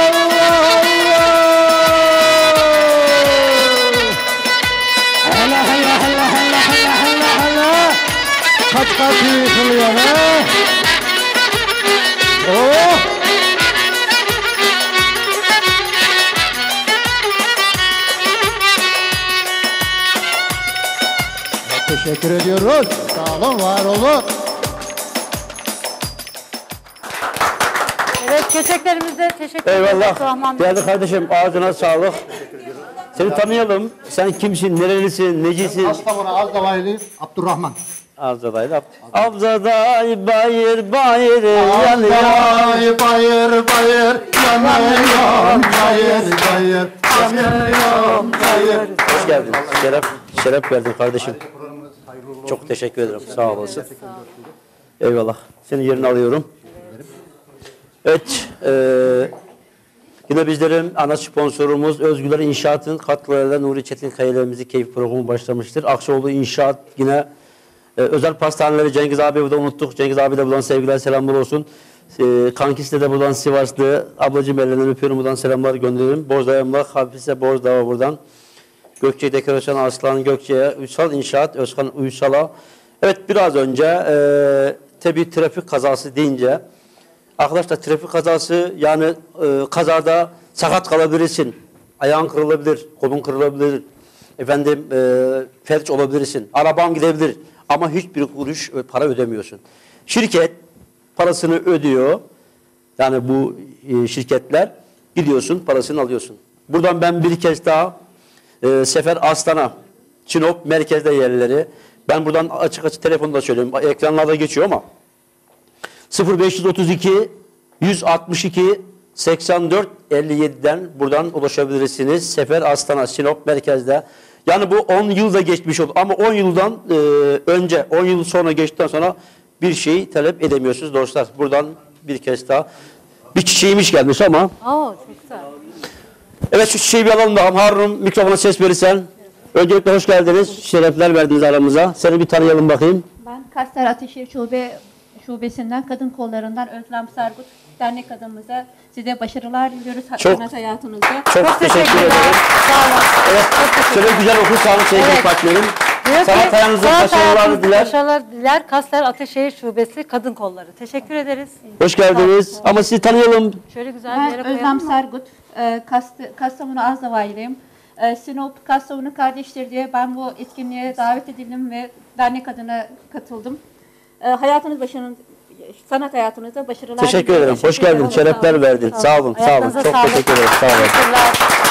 Hala hala hala hala hala hala hala. Kaç kaç yıkılıyor he? Oh! Teşekkür ediyoruz. Sağ olun, var olun. Evet, köteklerimize teşekkür ederiz. Eyvallah. Rahman Değerli kardeşim, ağzına sağlık. Seni tanıyalım. Sen kimsin, nerelisin, necisin? Kastamonu Azdavaylı Abdurrahman. Avzadaylı. Avzaday bayır bayır yanıyor. Avzaday bayır bayır yanıyor. Bayır bayır yanıyor. Bayır. Hoş geldin. Şeref, şeref verdin kardeşim. Çok teşekkür ederim. Sağ olasın. Eyvallah. Senin yerini alıyorum. Evet. E, yine bizlerin ana sponsorumuz Özgürler İnşaat'ın katkılarıyla Nuri Çetin Kaya'larımızı keyif programı başlamıştır. Akçaoğlu İnşaat yine e, özel pastaneleri Cengiz abi burada unuttuk. Cengiz abi de buradan sevgiler selamlar olsun. E, Kankis'te de buradan Sivaslı. Ablacığım ellerinden öpüyorum, buradan selamlar gönderirim. Bozdağ Emlak, Hafise Bozdağ buradan. Gökçe Dekorasyon Aslan Gökçe'ye, Uysal İnşaat Özkan Uysal'a. Evet, biraz önce e, tabii trafik kazası deyince arkadaşlar, trafik kazası yani e, kazada sakat kalabilirsin. Ayağın kırılabilir, kolun kırılabilir. Efendim e, felç olabilirsin. Araban gidebilir ama hiçbir kuruş para ödemiyorsun. Şirket parasını ödüyor. Yani bu e, şirketler, gidiyorsun parasını alıyorsun. Buradan ben bir kez daha e, Sefer Aslan'a, Sinop merkezde yerleri. Ben buradan açık açık telefonda söylüyorum. Ekranlarda geçiyor ama sıfır beş otuz iki yüz altmış iki seksen dört elli yedi'den buradan ulaşabilirsiniz. Sefer Aslan'a, Sinop merkezde. Yani bu on yılda geçmiş oldu ama on yıldan e, önce, on yıl sonra geçtikten sonra bir şeyi talep edemiyorsunuz dostlar. Buradan bir kez daha bir çiçeğimiz gelmiş ama. Oo, çok güzel. Evet, şu çiçeği bir alalım bakalım. Harun, mikrofona ses verirsen. Öncelikle hoş geldiniz. Şerefler verdiniz aramıza. Seni bir tanıyalım bakayım. Ben Kayseri Ateşehir Şube Şubesi'nden Kadın Kolları'ndan Özlem Sargut, dernek adımıza size başarılar diliyoruz sanat hayatınızda. Çok, Çok teşekkür teşekkürler. ederim. Sağ olun. Evet, şöyle güzel okursanız sevgili Evet. partnerim. Diyor ki, Sanat hayatınızda sanat başarılar hayatınızda diler. Başarılar diler. Kastar Ateşehir Şubesi Kadın Kolları. Teşekkür ederiz. Hoş geldiniz. Ama sizi tanıyalım. Şöyle güzel bir yere Ben koyalım Özlem mı? Sargut, e, Kast- Kastamonu Azdavaylıyım. E, Sinop Kastamonu Kardeşleri diye ben bu etkinliğe davet edildim ve dernek adına katıldım. E, hayatınız başının sanat hayatınızda başarılar Teşekkür diliyorum. ederim. Hoş Teşekkür geldin. ederim. Şerefler verdin. Sağ olun. Sağ olun. Ayaklarınıza Çok sağlık. teşekkür ederim. Sağ olun. Teşekkürler.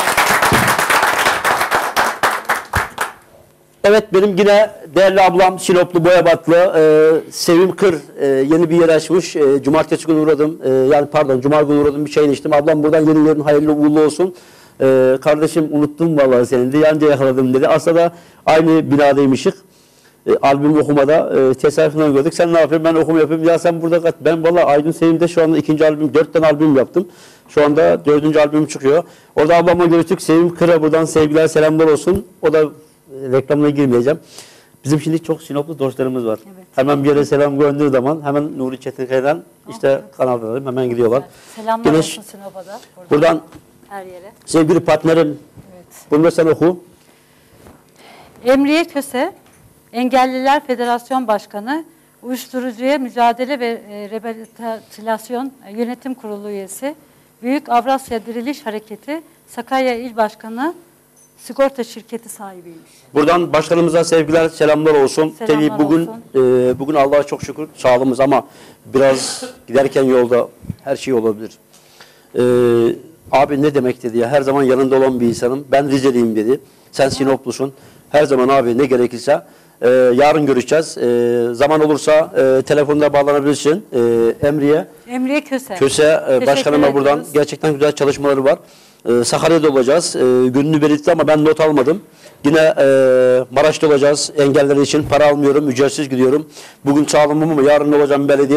Evet, benim yine değerli ablam Sinoplu Boyabatlı e, Sevim Kır e, yeni bir yer açmış. E, cumartesi günü uğradım. E, yani pardon, cuma günü uğradım, bir çayını içtim. Ablam buradan yeni yerin hayırlı uğurlu olsun. E, kardeşim unuttum vallahi seni de, yanca yakaladım dedi. Aslında aynı binadaymışık. E, albüm okumada e, tesadüfen gördük. Sen ne yapıyorsun? Ben okuma yapıyorum. Ya sen burada kat. Ben vallahi Aydın Sevim'de şu anda ikinci albüm, dört tane albüm yaptım. Şu anda dördüncü albüm çıkıyor. Orada ablamla görüştük. Sevim Kır'a buradan sevgiler selamlar olsun. O da reklamına girmeyeceğim. Bizim şimdi çok Sinoplu dostlarımız var. Evet. Hemen bir yere selam gönderdiği zaman hemen Nuri Çetinkaya'dan işte kanaldalarım hemen gidiyorlar. Selamlar Güneş, olsun Sinop'a da. Buradan, buradan her yere. sevgili partnerim, Evet. bunu da sen oku. Emriye Köse, Engelliler Federasyon Başkanı, Uyuşturucuya Mücadele ve e, Rehabilitasyon Yönetim Kurulu üyesi, Büyük Avrasya Diriliş Hareketi, Sakarya İl Başkanı, sigorta şirketi sahibiymiş. Buradan başkanımıza sevgiler, selamlar olsun. Selamlar Tabii bugün olsun. e, bugün Allah'a çok şükür sağlığımız ama biraz giderken yolda her şey olabilir. E, abi ne demek dedi ya, her zaman yanında olan bir insanım. Ben Rizeliyim dedi. Sen Sinoplusun. Her zaman abi ne gerekirse e, yarın görüşeceğiz. E, zaman olursa e, telefonda bağlanabilirsin. E, Emriye Emriye Köse. Köse e, Teşekkür başkanıma buradan ediyoruz. gerçekten güzel çalışmaları var. E, Sakarya'da olacağız. E, gününü belirtti ama ben not almadım. Yine e, Maraş'ta olacağız. Engelleri için para almıyorum. Ücretsiz gidiyorum. Bugün sağlamım ama yarın ne olacağım belli değil.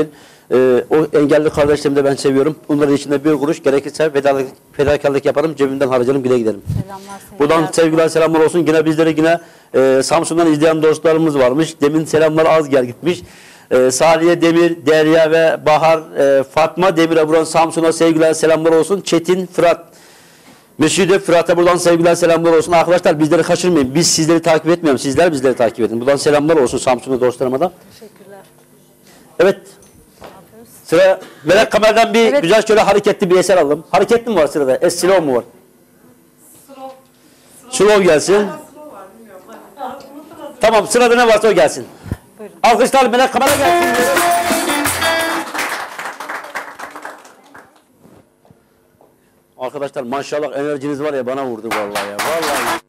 Ee, o engelli kardeşlerimi de ben seviyorum. Bunların içinde bir kuruş gerekirse fedakarlık, fedakarlık yaparım. Cebimden harcarım, güle giderim. Selamlar, sevgiler. Buradan sevgiler, selamlar olsun. Yine bizleri yine e, Samsun'dan izleyen dostlarımız varmış. Demin selamlar az gel gitmiş. E, Saliye Demir, Derya ve Bahar, e, Fatma Demir'e buradan Samsun'a sevgiler, selamlar olsun. Çetin, Fırat, Mescid-i Fırat'a buradan sevgiler, selamlar olsun. Arkadaşlar bizleri kaçırmayın. Biz sizleri takip etmiyoruz. Sizler bizleri takip edin. Buradan selamlar olsun Samsun'da dostlarıma da. Teşekkürler. Evet. Sıra Melek Kamer'den bir Evet. güzel şöyle hareketli bir eser alalım. Hareketli mi var sırada? Es slow mu var? Slow. Slow gelsin. Slow var bilmiyorum. Hadi. Tamam, sırada ne varsa o gelsin. Buyurun. Alkışlar Melek Kamer'e gelsin. Arkadaşlar maşallah enerjiniz var ya, bana vurdu vallahi ya. Vallahi.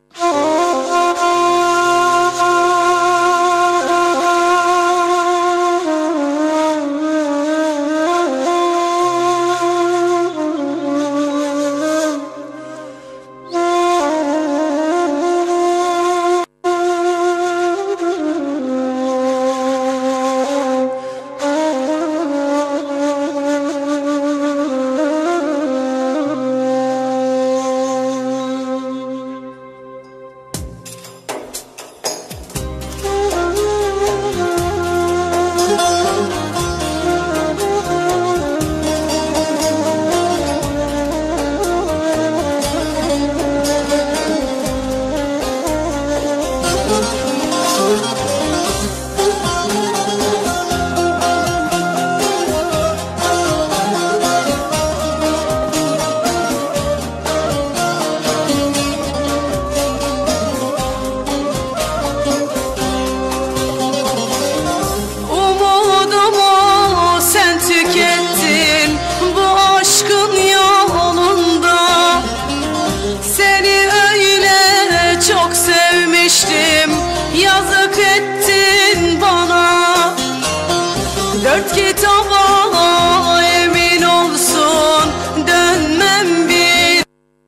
Umudumu sen tükettin bu aşkın yolunda. Seni öyle çok sevmiştim, yazık ettin bana. Dört kitaba emin olsun, dönmem bir,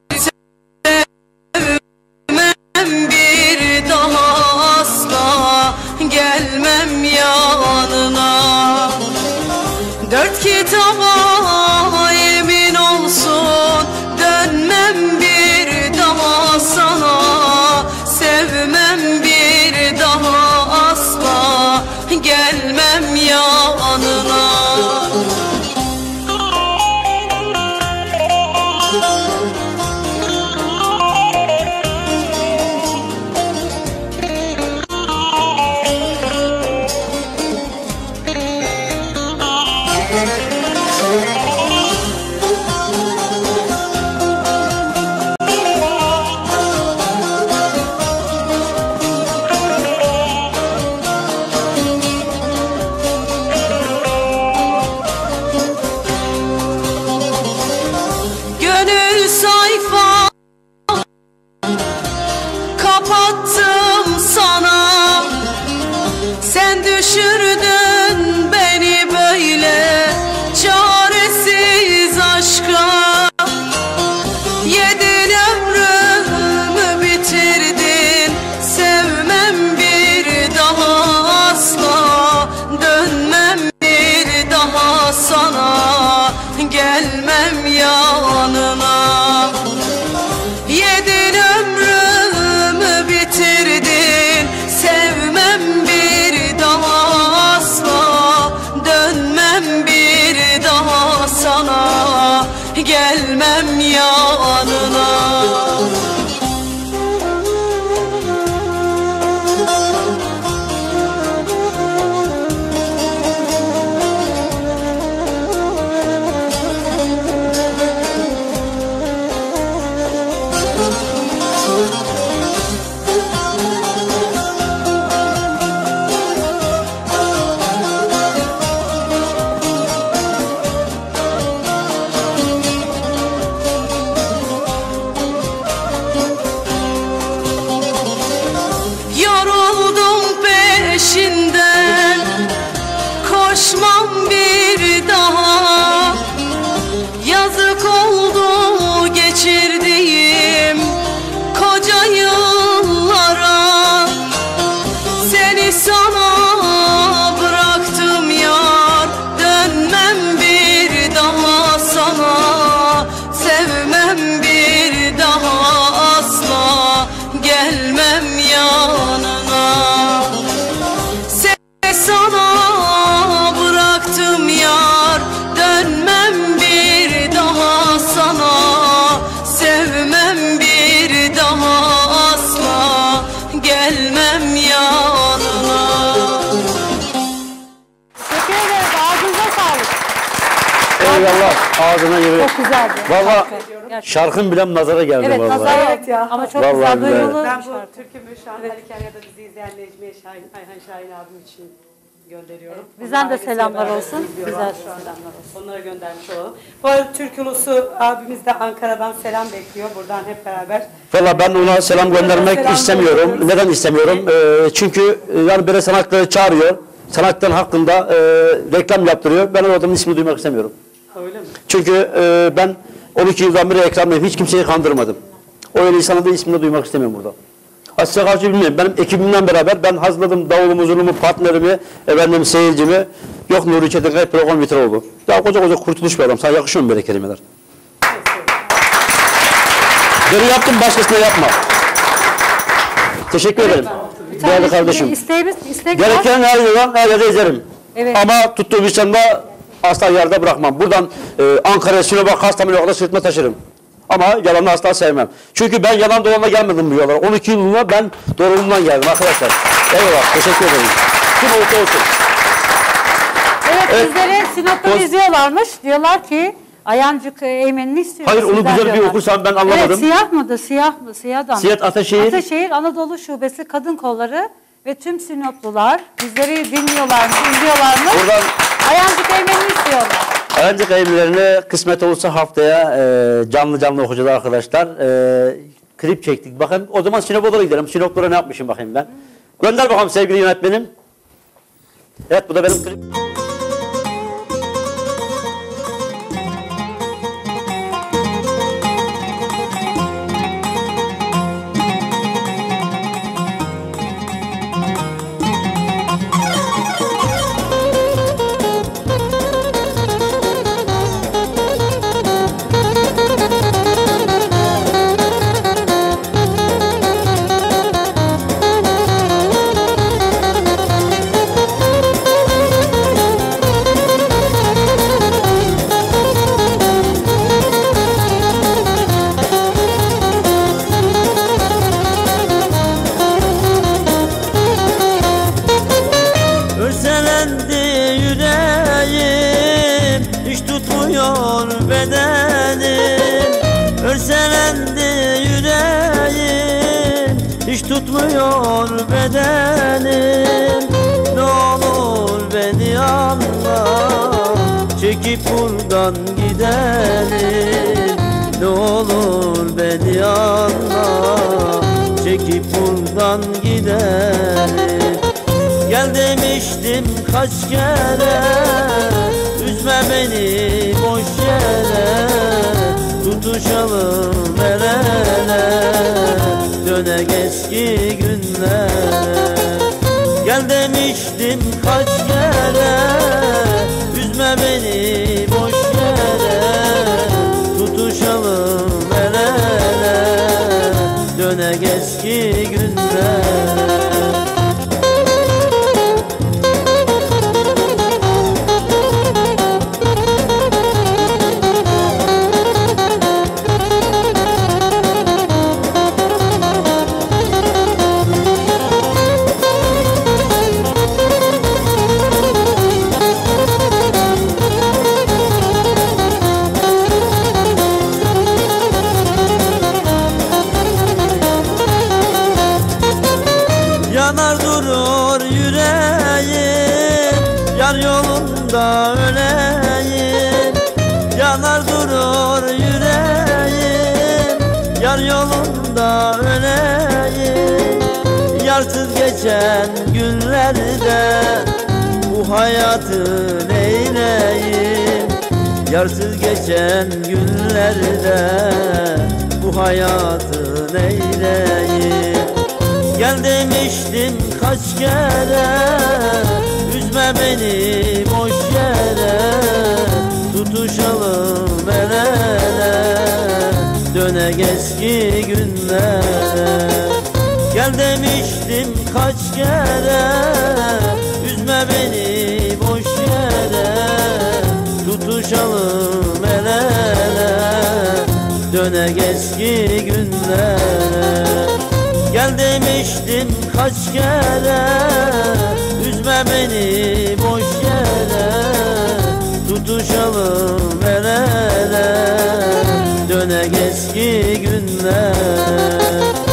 sevmem bir daha, asla gelmem yanına. Dört kitaba emin olsun, dönmem bir daha sana. Sevmem bir daha, asla gelmem yanına. Gönül sayfa kapattım sana. Sen düşürdün beni böyle çaresiz aşka. Yedin ömrümü bitirdin, sevmem bir daha, asla dönmem bir daha sana, gelmem yanına. Yedin ömrümü bitirdin, gelmem yanına. Seni sana bıraktım yar, dönmem bir daha sana. Sevmem bir daha asla, gelmem yanına. Teşekkür ederim. Ağzınıza sağlık. Eyvallah. Ağzına yürü. Çok güzeldi. Valla Gerçekten. şarkım bile nazara geldi Evet, vallahi. nazar Evet ya. ama çok Vallahi güzel, güzel. duygulu Ben bir bu şarkı. türkümü şu an Ali Kenya'da bizi izleyen Necmiye Şahin, Ayhan Şahin abim için gönderiyorum. Bizden Onun de ailesiyle selamlar beraber olsun. izliyorlar Güzel şu anda. selamlar olsun. Onlara göndermiş olalım. Bu arada Türk Ulusu abimiz de Ankara'dan selam bekliyor. Buradan hep beraber. Valla ben ona selam göndermek Selam istemiyorum. gönderiyoruz. Neden istemiyorum? Ee, çünkü e, yani böyle sanatları çağırıyor. Sanatların hakkında e, reklam yaptırıyor. Ben o adamın ismini duymak istemiyorum. Öyle mi? Çünkü e, ben on iki yıldan beri reklamdayım. Hiç kimseyi kandırmadım. O öyle insanın da ismini duymak istemiyorum burada. Asya karşı bilmiyorum. Benim ekibimden beraber ben hazırladım davulumu, zulumu, partnerimi, efendim seyircimi. Yok Nuri Çetinkaya program bitir oldu. Ya koca koca kurtuluş bir adam. Sana yakışıyor mu böyle kelimeler? Ben yaptım, başkasına yapma. Teşekkür ederim. Bir tane Değerli kardeşim. şimdi isteğimiz, istek var. Gereken her yerden her yerde izlerim. Evet. Ama tuttuğum işlemde asla yerde bırakmam. Buradan e, Ankara'ya, Sinop'a, Kastamonu'ya kadar sırtma taşırım. Ama yalanı asla sevmem. Çünkü ben yalan dolanla gelmedim bu yollara. on iki yılında ben doğruluğundan geldim arkadaşlar. Eyvallah. Teşekkür ederim. Kim olursa olsun. Evet, Evet. bizleri Sinop'ta Poz- izliyorlarmış. Diyorlar ki Ayancık Eymen'ini istiyor. Hayır, onu sizden güzel bir diyorlar. okursan ben anlamadım. Evet, siyah mıdır? Siyah mı? Siyahdan. Siyah Ataşehir. Ataşehir Anadolu Şubesi Kadın Kolları ve tüm Sinoplular bizleri dinliyorlarmış, izliyorlarmış. Buradan Ayancık Eymen'ini istiyorlar. Ayancık evlilerine kısmet olursa haftaya e, canlı canlı okuyacağız arkadaşlar. E, klip çektik. Bakın o zaman Sinop'a da gidelim. Sinop'lara ne yapmışım bakayım ben. Gönder bakalım sevgili yönetmenim. Evet, bu da benim klip. Örselendi yüreğim, hiç tutmuyor bedenim. Örselendi yüreğim, hiç tutmuyor bedenim. Ne olur beni anla, çekip buradan gidelim. Ne olur beni anla, çekip buradan gidelim. Gel demiştim kaç kere, üzme beni boş yere. Tutuşalım el ele, dönek eski günlere. Gel demiştim kaç kere, üzme beni boş yere. Tutuşalım el ele, dönek eski günlere. Yanar durur yüreğim, yar yolunda öleyim. Yanar durur yüreğim, yar yolunda öleyim. Yarsız geçen günlerde bu hayatı neyleyim? Yarsız geçen günlerde bu hayatı neyleyim? Gel demiştim kaç kere, üzme beni boş yere. Tutuşalım el ele, dönek eski günlere. Gel demiştim kaç kere, üzme beni boş yere. Tutuşalım el ele, dönek eski günlere. Gel demiştim kaç kere, üzme beni boş yere. Tutuşalım el ele, dönek eski günlere.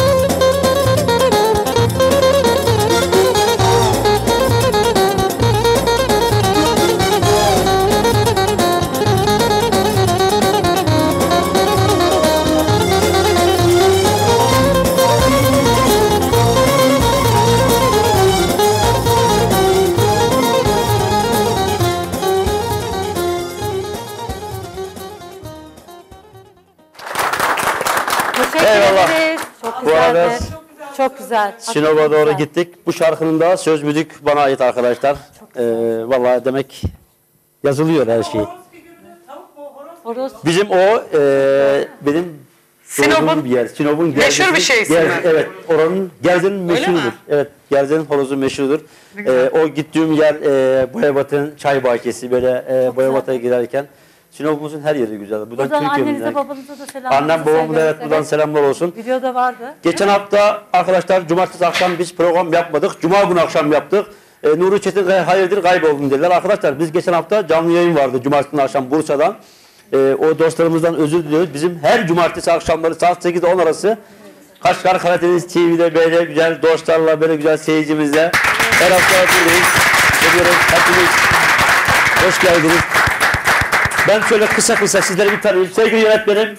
Eyvallah. ederiz. Çok Bu arada güzeldi. Çok güzel. Sinop'a Hakikaten doğru güzel. gittik. Bu şarkının da söz müzik bana ait arkadaşlar. Ee, vallahi demek yazılıyor her şey. Horoz. Bizim o e, benim Sinop'un doğduğum bir yer. Sinop'un meşhur bir şeysi mi? Evet, oranın Gerze'nin meşhurudur. mi? Evet, Gerze'nin horozu meşhurdur. E, o gittiğim yer e, Boyabat'ın çay bahçesi. Böyle e, Boyabat'a girerken Sinop'umuzun her yeri güzel. Buradan Buradan annenize Türkiye'mizden. babanıza da selamlar. Annem babamın da evet buradan selamlar olsun. Videoda vardı. Geçen hafta arkadaşlar cumartesi akşam biz program yapmadık. Cuma günü akşam yaptık. E, Nuri Çetin hayırdır kayboldun dediler. Arkadaşlar biz geçen hafta canlı yayın vardı cumartesi günü akşam Bursa'dan. E, o dostlarımızdan özür diliyoruz. Bizim her cumartesi akşamları saat sekiz on arası Kaşgar Karadeniz T V'de böyle güzel dostlarla böyle güzel seyircimizle her hafta buradayız. Seviyoruz. Hepiniz hoş geldiniz. Ben şöyle kısa kısa sizlere bir tanıyayım. Sevgili yönetmenim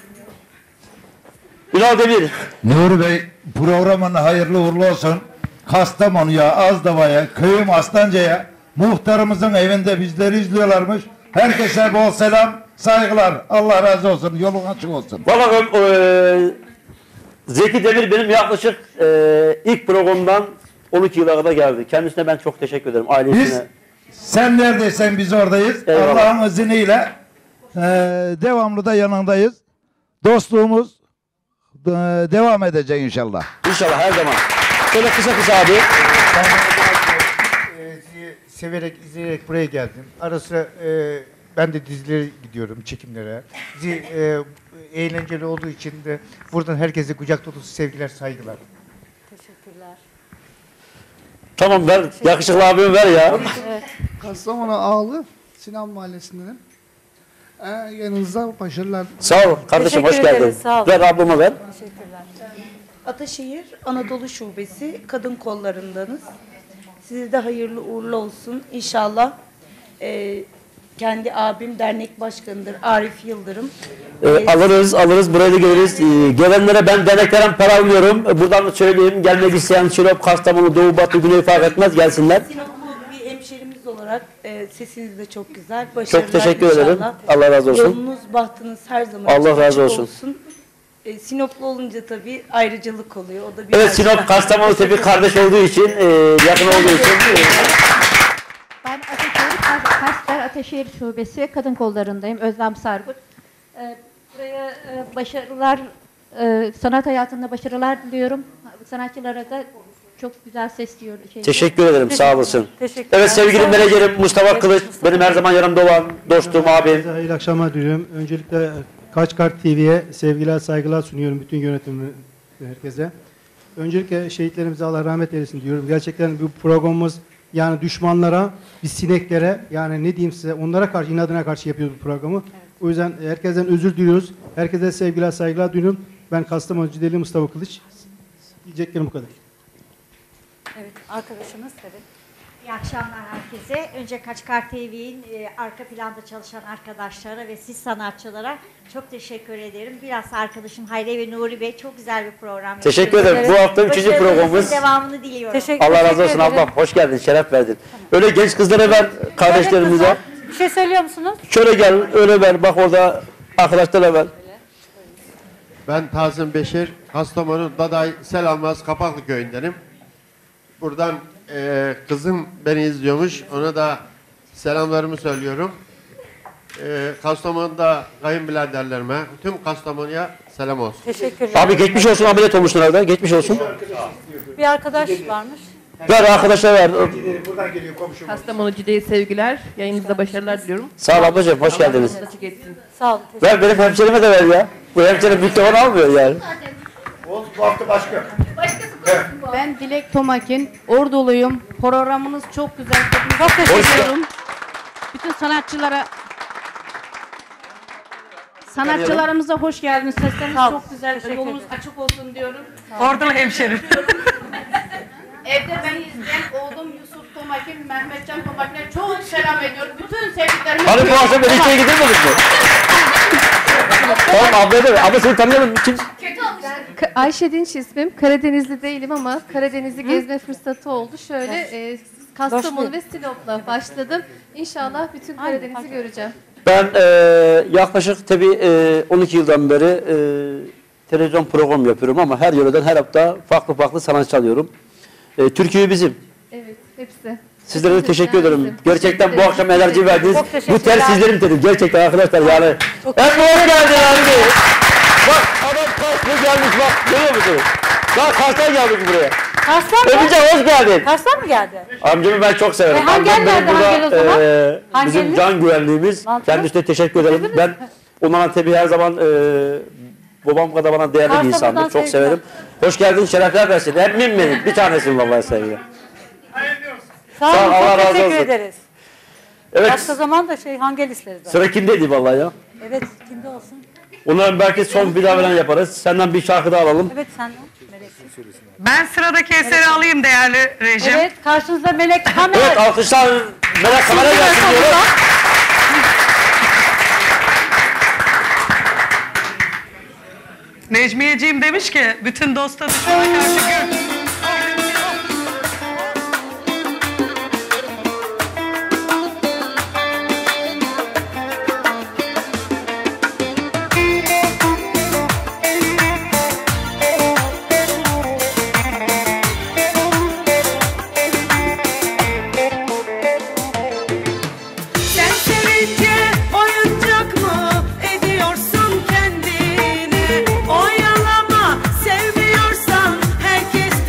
Ünal Demir. Nuri Bey, programın hayırlı uğurlu olsun. Kastamonu'ya, Azdava'ya, köyüm Aslanca'ya, muhtarımızın evinde bizleri izliyorlarmış. Herkese bol selam, saygılar. Allah razı olsun, yolun açık olsun. Vallahi e, Zeki Demir benim yaklaşık e, ilk programdan on iki yıla kadar geldi. Kendisine ben çok teşekkür ederim. Ailesine. Biz, sen neredeysen biz oradayız. Eyvallah. Allah'ın izniyle e, devamlı da yanındayız. Dostluğumuz e, devam edecek inşallah. İnşallah her zaman. Şöyle kısa kısa abi. Ben e, sizi severek, izleyerek buraya geldim. Ara sıra e, ben de dizilere gidiyorum, çekimlere. Dizi e, eğlenceli olduğu için de buradan herkese kucak dolusu sevgiler, saygılar. Teşekkürler. Tamam ver. Yakışıklı abim ver ya. Kastamonu Ağlı, Sinan Mahallesi'ndenim. Ee, yanınızda başarılar. Sağ ol kardeşim, hoş Teşekkür geldin. ederiz, sağ ol. Ver ablama ver. Teşekkürler. Ataşehir Anadolu Şubesi kadın kollarındanız. Size de hayırlı uğurlu olsun. İnşallah e, kendi abim dernek başkanıdır Arif Yıldırım. Ee, E, alırız, alırız. Buraya da geliriz. Ee, gelenlere ben derneklerden para alıyorum. Ee, buradan da söyleyeyim. Gelmek isteyen Sinop, Kastamonu, Doğu, Batı, Güney fark etmez. Gelsinler. Sinoplu bir hemşerimiz olarak e, sesiniz de çok güzel. Başarılar Çok teşekkür inşallah. ederim. Allah razı olsun. Yolunuz, bahtınız her zaman Allah açık razı açık olsun. E, Sinoplu olunca tabii ayrıcalık oluyor. O da bir Evet, Sinop, Kastamonu tabii kardeş olduğu için, e, yakın olduğu için. E, Ben Ataşehir, Kayseri Ataşehir Şubesi Kadın Kollarındayım. Özlem Sargut. Ee, buraya e, başarılar, e, sanat hayatında başarılar diliyorum. Sanatçılara da çok güzel ses diyor. Şey, Teşekkür ederim, sağ olasın. Teşekkürler. Evet sevgili menajerim Mustafa Kılıç, benim her zaman yanımda olan dostum, abim. Herkese hayırlı akşamlar diliyorum. Öncelikle Kaçkar T V'ye sevgiler, saygılar sunuyorum bütün yönetimi herkese. Öncelikle şehitlerimize Allah rahmet eylesin diyorum. Gerçekten bu programımız yani düşmanlara, biz sineklere yani ne diyeyim size onlara karşı, inadına karşı yapıyoruz bu programı. Evet. O yüzden herkesten özür diliyoruz. Herkese sevgiler, saygılar diliyorum. Ben Kastamonu Cideli Mustafa Kılıç. Diyeceklerim bu kadar. Evet, arkadaşımız evet. İyi akşamlar herkese. Önce Kaçkar T V'nin e, arka planda çalışan arkadaşlara ve siz sanatçılara çok teşekkür ederim. Biraz arkadaşım Hayri ve Nuri Bey çok güzel bir program Teşekkür yapıyoruz. ederim. Bu hafta üçüncü Başarılarınızın programımız. devamını diliyorum. Teşekkür, Allah razı teşekkür olsun ederim. ablam. Hoş geldin, şeref verdin. Öyle genç kızlara ver kardeşlerimize. Evet, kızlar. Bir şey söylüyor musunuz? Şöyle gel, öyle ver. Bak orada arkadaşlara ver. Ben Tazım Beşir, Kastamonu Daday Selalmaz Kapaklı köyündenim. Buradan e, kızım beni izliyormuş, ona da selamlarımı söylüyorum. Ee, Kastamonu'da kayınbiraderlerime, tüm Kastamonu'ya selam olsun. Teşekkürler. Abi geçmiş olsun, ameliyat olmuşsun herhalde. Geçmiş olsun. Bir arkadaş varmış. Ver arkadaşlar ver. Buradan geliyor komşum. Kastamonu Cide'ye sevgiler. Yayınınızda başarılar diliyorum. Sağ ol ablacığım, hoş geldiniz. Açık etsin. Sağ ol. Ver benim hemşerime de ver ya. Bu hemşerim mikrofon almıyor yani. Olsun, bu hafta başka. Ben Dilek Tomakin, Orduluyum. Programınız çok güzel. Çok teşekkür ediyorum. Bütün sanatçılara sanatçılarımıza hoş geldiniz. Sesleriniz çok güzel. Yolunuz açık olsun diyorum. Ordulu hemşerim. Evde beni izleyen oğlum Yusuf Tomakin, Mehmetcan Tomakin'e çok selam ediyorum. Bütün sevdiklerime... Hani bu akşam Erikli'ye gidilmedik mi? Tamam abla da abla seni tanıyalım. Kim? Ka- Ayşe Dinç ismim. Karadenizli değilim ama Karadeniz'i gezme fırsatı oldu. Şöyle e, Kastamonu ve Sinop'la başladım. İnşallah bütün Karadeniz'i göreceğim. Ben e, yaklaşık tabii e, on iki yıldan beri e, televizyon programı yapıyorum ama her yöreden her hafta farklı farklı sanatçı alıyorum. E, Türkiye bizim. Evet, hepsi. Sizlere de teşekkür Bizim. ederim. Gerçekten bu akşam enerji verdiniz. Çok Bu teşekkürler. ter sizlerin teri. Gerçekten arkadaşlar yani. Hep hoş geldin abi. Bak adam Kars'ta gelmiş bak. Görüyor musunuz? Daha Kars'tan gelmiş buraya. Kars'tan mı? Öpüce hoş geldin. Kars'tan mı geldi? Amcamı ben çok severim. E, hangi Amcam benim nerede, hangi o zaman? e, Hangi bizim eliniz? can güvenliğimiz. Kendisine teşekkür ederim. Ben onlara tabii her zaman e, babam kadar bana değerli Kars'a bir insandır. buradan Çok sevgiler. severim. Hoş geldin, şerefler versin. Emmin benim. Bir tanesin babaya sevgi. Sağ Sağ ol, olun, Allah çok razı teşekkür olsun. ederiz. Evet. Başka zaman da şey hangi listeriz? Sıra kimdeydi vallahi ya? Evet, kimde olsun? Onların belki son bir daha falan yaparız. Senden bir şarkı daha alalım. Evet, sen de. Melek. Ben sıradaki eseri alayım değerli rejim. Evet, karşınızda Melek kamera. Evet, alkışlar Melek kamera gelsin diyorum. Necmiyeciğim demiş ki bütün dosta düşmana karşı gül. Sen sevince oyuncak mı ediyorsun kendini? Oyalama, sevmiyorsan herkes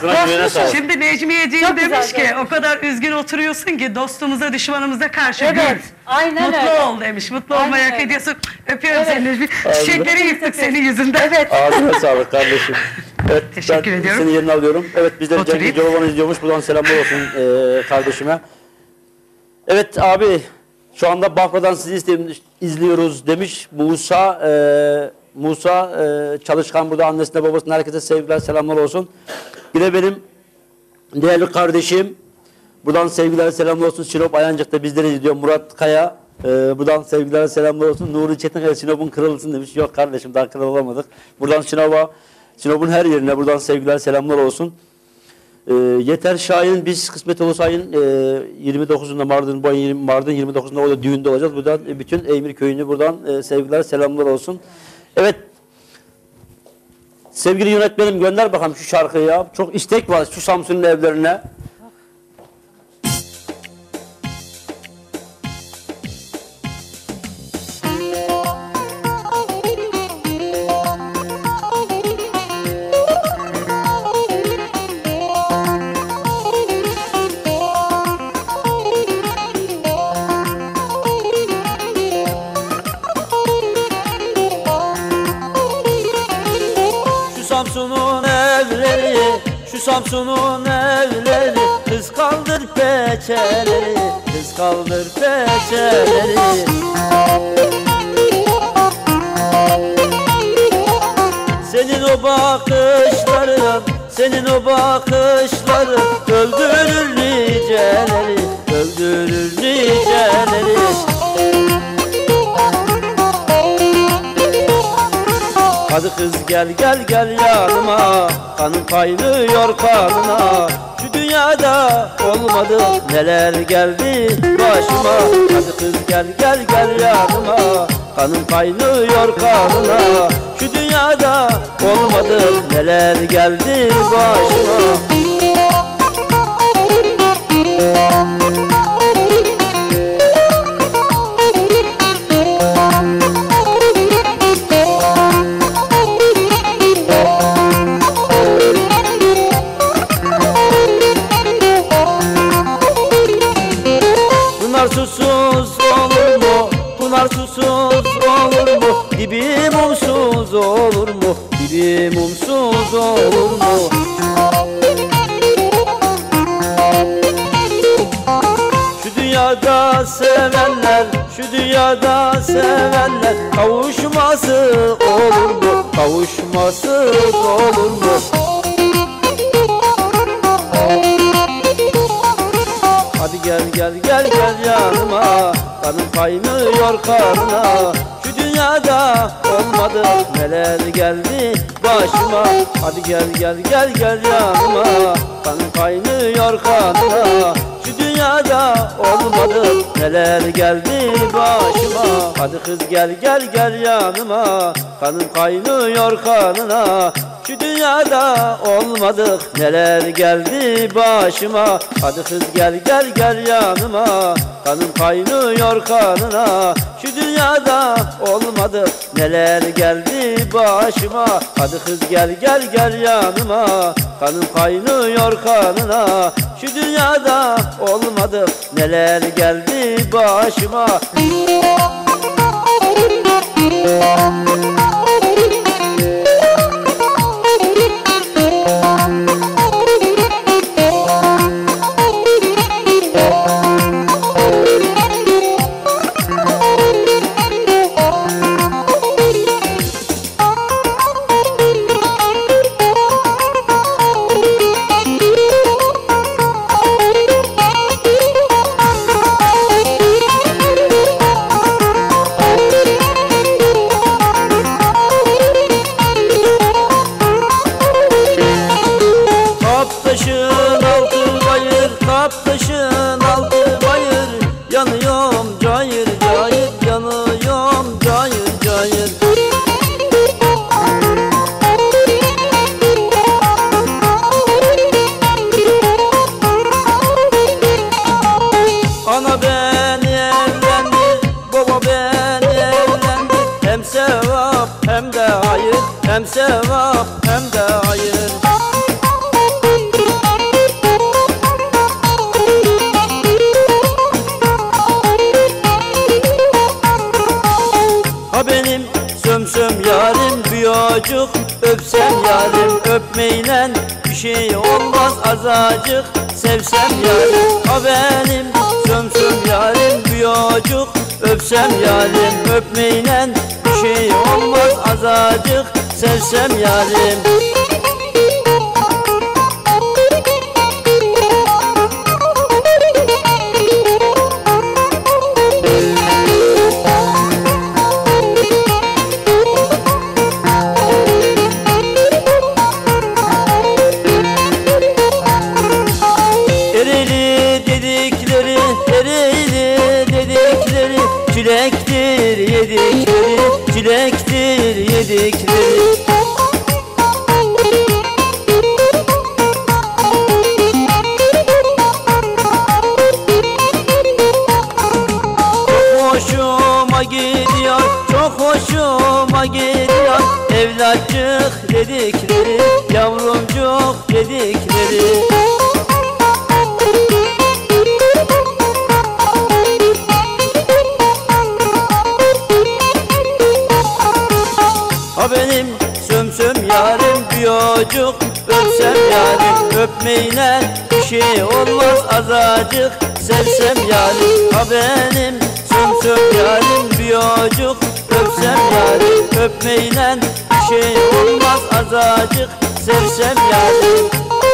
Aklına güvene sağlık. Şimdi Necmiyeciğim Çok demiş güzel, ki o kadar üzgün oturuyorsun ki dostumuza düşmanımıza karşı Evet, gül. aynen Mutlu öyle. ol demiş. Mutlu Aynen olmayı hak öyle. ediyorsun. Öpüyorum Evet. seni Necmi. Ağzına- Çiçekleri yıktık senin yüzünden. Evet. Ağzına sağlık kardeşim. Evet, Teşekkür ben ediyorum. Senin yerini alıyorum. Evet, bizleri Oturayım. Cengiz Colovan izliyormuş. Buradan selamlar olsun e, kardeşime. Evet abi, şu anda Bafra'dan sizi istemiş, izliyoruz demiş. Musa e, Musa e, Çalışkan, burada annesine babasına herkese sevgiler selamlar olsun. Bir de benim değerli kardeşim, buradan sevgiler selamlar olsun. Sinop Ayancık'ta bizleri izliyor Murat Kaya. E, buradan sevgiler selamlar olsun. Nuri Çetinkaya, Sinop'un kırılsın demiş. Yok kardeşim, daha kırıl olamadık. Buradan Sinop'a, Sinop'un her yerine buradan sevgiler selamlar olsun. E, Yeter Şahin, biz kısmet olursa ayın e, yirmi dokuzunda Mardin, bu ayın Mardin yirmi dokuzunda orada düğünde olacağız. Buradan e, bütün Eymir köyünü buradan e, sevgiler selamlar olsun. Evet. Sevgili yönetmenim, gönder bakalım şu şarkıyı ya. Çok istek var şu Samsun'un evlerine. Samsun'un evleri, şu Samsun'un evleri, kız kaldır peçeleri, kız kaldır peçeleri. Senin o bakışların, senin o bakışların öldürür niceleri, öldürür niceleri. Hadi kız gel gel gel yanıma, kanım kaynıyor kanına. Şu dünyada olmadı neler geldi başıma. Hadi kız gel gel gel yanıma, kanım kaynıyor kanına. Şu dünyada olmadı neler geldi başıma. Pınar susuz olur mu? Pınar susuz olur mu? Dibim mumsuz olur mu? Dibim mumsuz olur mu? Şu dünyada sevenler, şu dünyada sevenler kavuşması olur mu? Kavuşması olur mu? Hadi gel gel gel gel yanıma, kanım kaynıyor karnına. Şu dünyada olmadı neler geldi başıma. Hadi gel gel gel gel yanıma, kanım kaynıyor karnına. Şu dünyada olmadı neler geldi başıma. Hadi kız gel gel gel yanıma, kanım kaynıyor kanına. Şu dünyada olmadı neler geldi başıma. Hadi kız gel gel gel yanıma, kanım kaynıyor kanına. Şu dünyada olmadı neler geldi başıma. Hadi kız gel gel gel yanıma, kanım kaynıyor kanına. Şu dünyada olmadı neler geldi başıma. öpsem yarim, öpmeyle bir şey olmaz azacık sevsem yarim. Ha benim sömsüm yarim büyücük, öpsem yarim, öpmeyle bir şey olmaz azacık sevsem yarim. Çilektir yedikleri, çilektir yedikleri. Çok hoşuma gidiyor, çok hoşuma gidiyor evlatçık dedikleri, yavrumcuk dedikleri. Ha benim sömsöm yarim büyücük, öpsem yarim, öpmeyle bir şey olmaz azacık sevsem yarim. Ha benim sömsöm yarim büyücük, öpsem yarim, öpmeyle bir şey olmaz azacık sevsem yarim.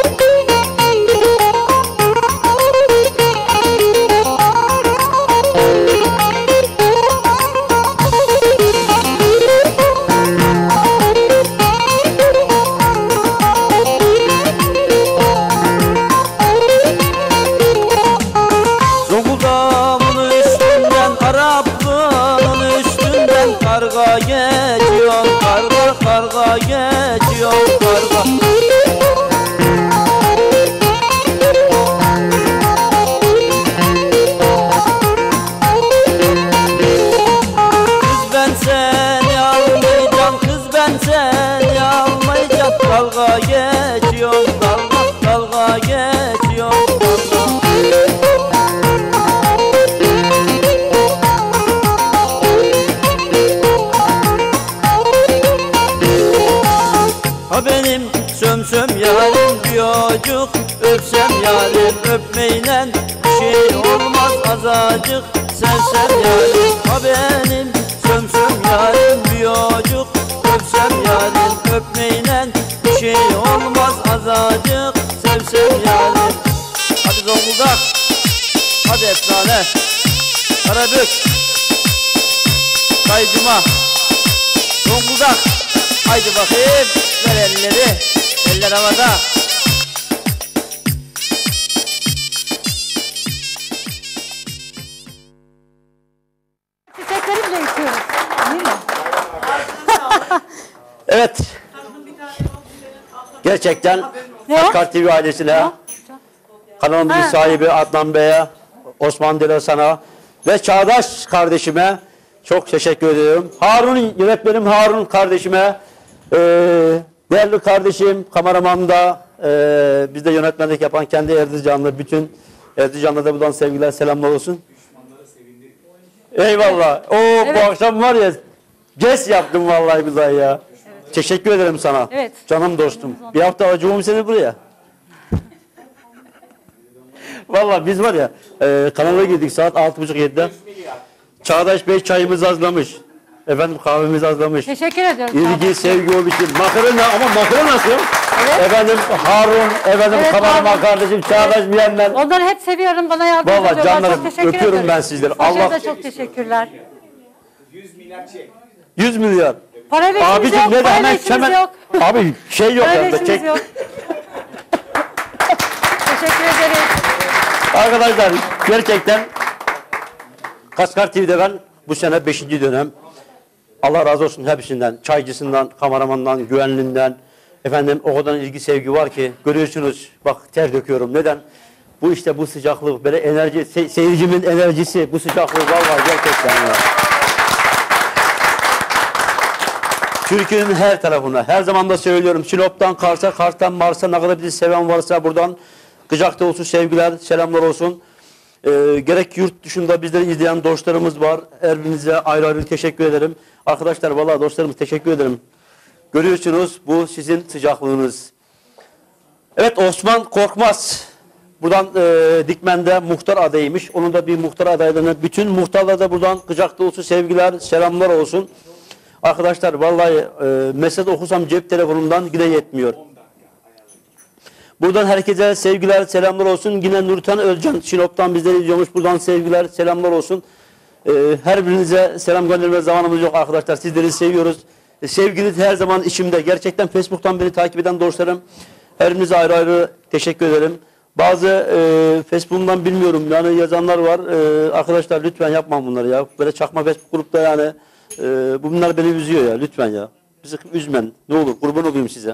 Karga geçiyor, karga karga geçiyor, karga. Kız ben seni almayacağım, kız ben seni almayacağım. Dalga geçiyor, dalga, dalga geçiyor, dalga. Ha benim sömsöm yarim büyücük, öpsem yarim, öpmeyle bir şey olmaz azacık sevsem yarim. Ha benim sömsöm yarim büyücük, öpsem yarim, öpmeyle bir şey olmaz azacık sevsem yarim. Hadi Zonguldak, hadi efsane, Karabük, Kaycuma, Zonguldak. Haydi bakayım, ver elleri, eller havada. Çiçeklerimle içiyoruz. Değil mi? Evet. Gerçekten Kaçkar T V ailesine, kanalımızın sahibi Adnan Bey'e, Osman Delo sana ve Çağdaş kardeşime çok teşekkür ediyorum. Harun, yönetmenim Harun kardeşime, e, değerli kardeşim, kameraman da, e, bizde yönetmenlik yapan kendi Erzincanlı, bütün Erzincanlı'da buradan sevgiler, selamlar olsun. Eyvallah. O evet. Bu akşam var ya, ges yaptım vallahi billahi ya. Evet. Teşekkür ederim sana. Evet. Canım dostum. Bir hafta acımım seni buraya. Vallahi biz var ya, e, kanala girdik saat altı buçuk yedide. Çağdaş Bey çayımızı hazırlamış. Efendim kahvemizi hazırlamış. Teşekkür ediyorum. İlgi, sevgi o biçim. Makarna ama makarna nasıl? Evet. Efendim Harun, efendim evet, kameraman kardeşim Çağdaş evet. Bilenler. Onları hep seviyorum, bana yardım ediyorlar. Vallahi canlarım öpüyorum ederim. Ben sizleri. Allah da çok teşekkürler. yüz milyar çek. yüz milyar. Para Abicim yok. ne demek hemen. Yok. Abi şey yok yani. Çek. Yok. Teşekkür ederim. Arkadaşlar gerçekten Kaçkar T V'de ben bu sene beşinci dönem. Allah razı olsun hepsinden. Çaycısından, kameramandan, güvenliğinden. Efendim o kadar ilgi sevgi var ki görüyorsunuz. Bak ter döküyorum. Neden? Bu işte bu sıcaklık, böyle enerji, se seyircimin enerjisi, bu sıcaklık vallahi gerçekten ya. Türkiye'nin her tarafına, her zaman da söylüyorum. Sinop'tan Kars'a, Kars'tan Mars'a ne kadar bizi seven varsa buradan kucakta olsun sevgiler, selamlar olsun. Ee, gerek yurt dışında bizleri izleyen dostlarımız var. Her birinize ayrı ayrı teşekkür ederim. Arkadaşlar vallahi dostlarım teşekkür ederim. Görüyorsunuz bu sizin sıcaklığınız. Evet, Osman Korkmaz. Buradan e, Dikmen'de muhtar adayıymış. Onun da bir muhtar adaylığına bütün muhtarlara da buradan kucak dolusu sevgiler, selamlar olsun. Arkadaşlar vallahi e, mesaj okusam cep telefonumdan yine yetmiyor. Buradan herkese sevgiler, selamlar olsun. Yine Nurten Özcan Sinop'tan bizleri izliyormuş. Buradan sevgiler, selamlar olsun. E, her birinize selam gönderme zamanımız yok arkadaşlar. Sizleri seviyoruz. E, sevginiz her zaman içimde. Gerçekten Facebook'tan beni takip eden dostlarım. Her birinize ayrı ayrı teşekkür ederim. Bazı e, Facebook'tan bilmiyorum yani yazanlar var. E, arkadaşlar lütfen yapmayın bunları ya. Böyle çakma Facebook grupta yani e, bunlar beni üzüyor ya. Lütfen ya. Bizi üzmen. Ne olur kurban olayım size.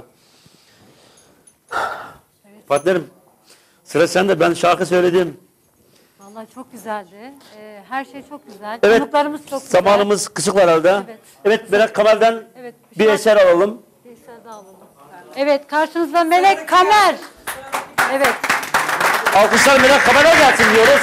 Evet. Fatih'im sıra sende. Ben şarkı söyledim. Vallahi çok güzeldi. Ee, her şey çok güzel. Evet. Konuklarımız çok güzel. Zamanımız kısık var herhalde. Evet. Evet Melek Kamer'den evet, bir, bir eser alalım. Bir eser daha alalım. Evet karşınızda Melek Kamer. Evet. Alkışlar Melek Kamer'e gelsin diyoruz.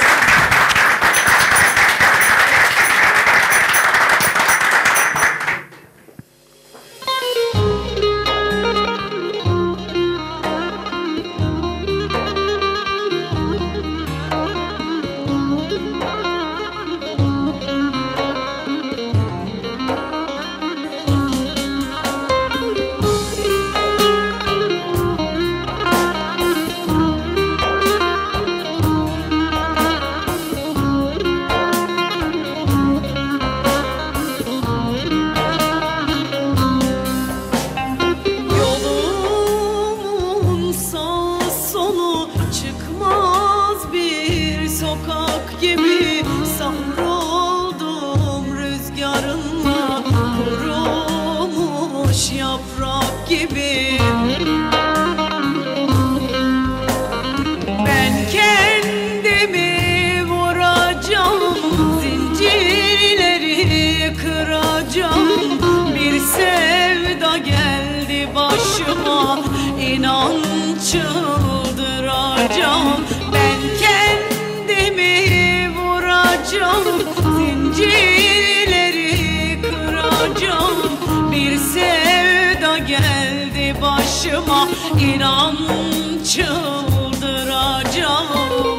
İnan çıldıracağım, ben kendimi vuracağım, zincirleri kıracağım. Bir sevda geldi başıma, inan çıldıracağım.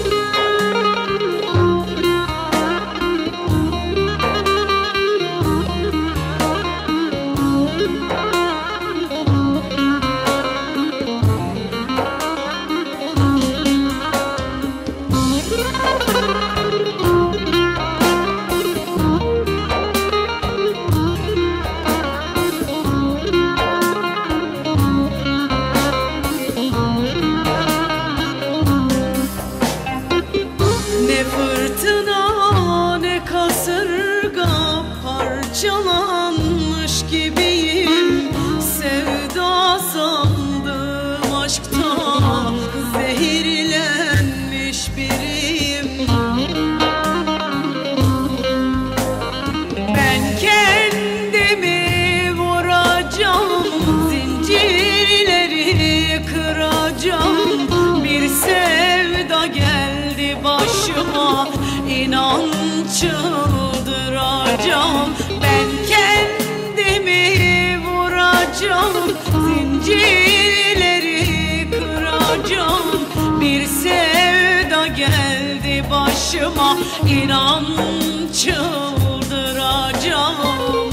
Parçalanmış gibiyim, sevda sandım aşktan, zehirlenmiş biriyim. Ben kendimi vuracağım, zincirleri kıracağım. Bir sevda geldi başıma, inan çıldıracağım. Ben kendimi vuracağım, zincirleri kıracağım. Bir sevda geldi başıma, inan çıldıracağım.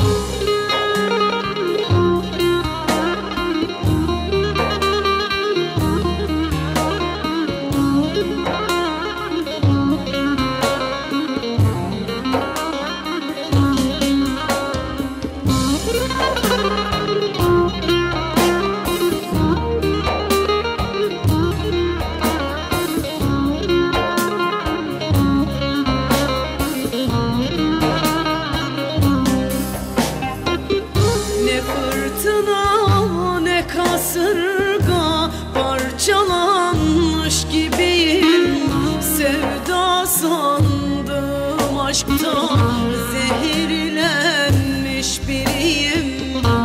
Kasırga parçalanmış gibiyim, sevda sandım aşktan, zehirlenmiş biriyim.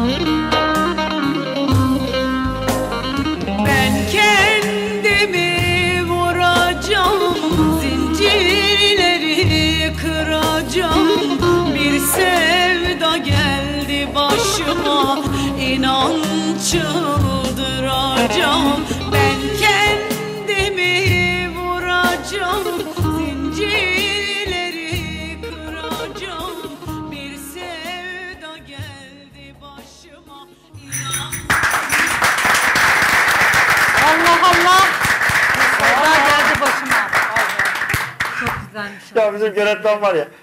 Ben kendimi vuracağım, zincirleri kıracağım. Bir sevda geldi başıma, inan çıldıracağım. Ben kendimi vuracağım, zincirleri kıracağım. Bir sevda geldi başıma, inan. Allah Allah. Sevda geldi başıma. Çok güzelmiş. Ya bizim yönetmen var ya.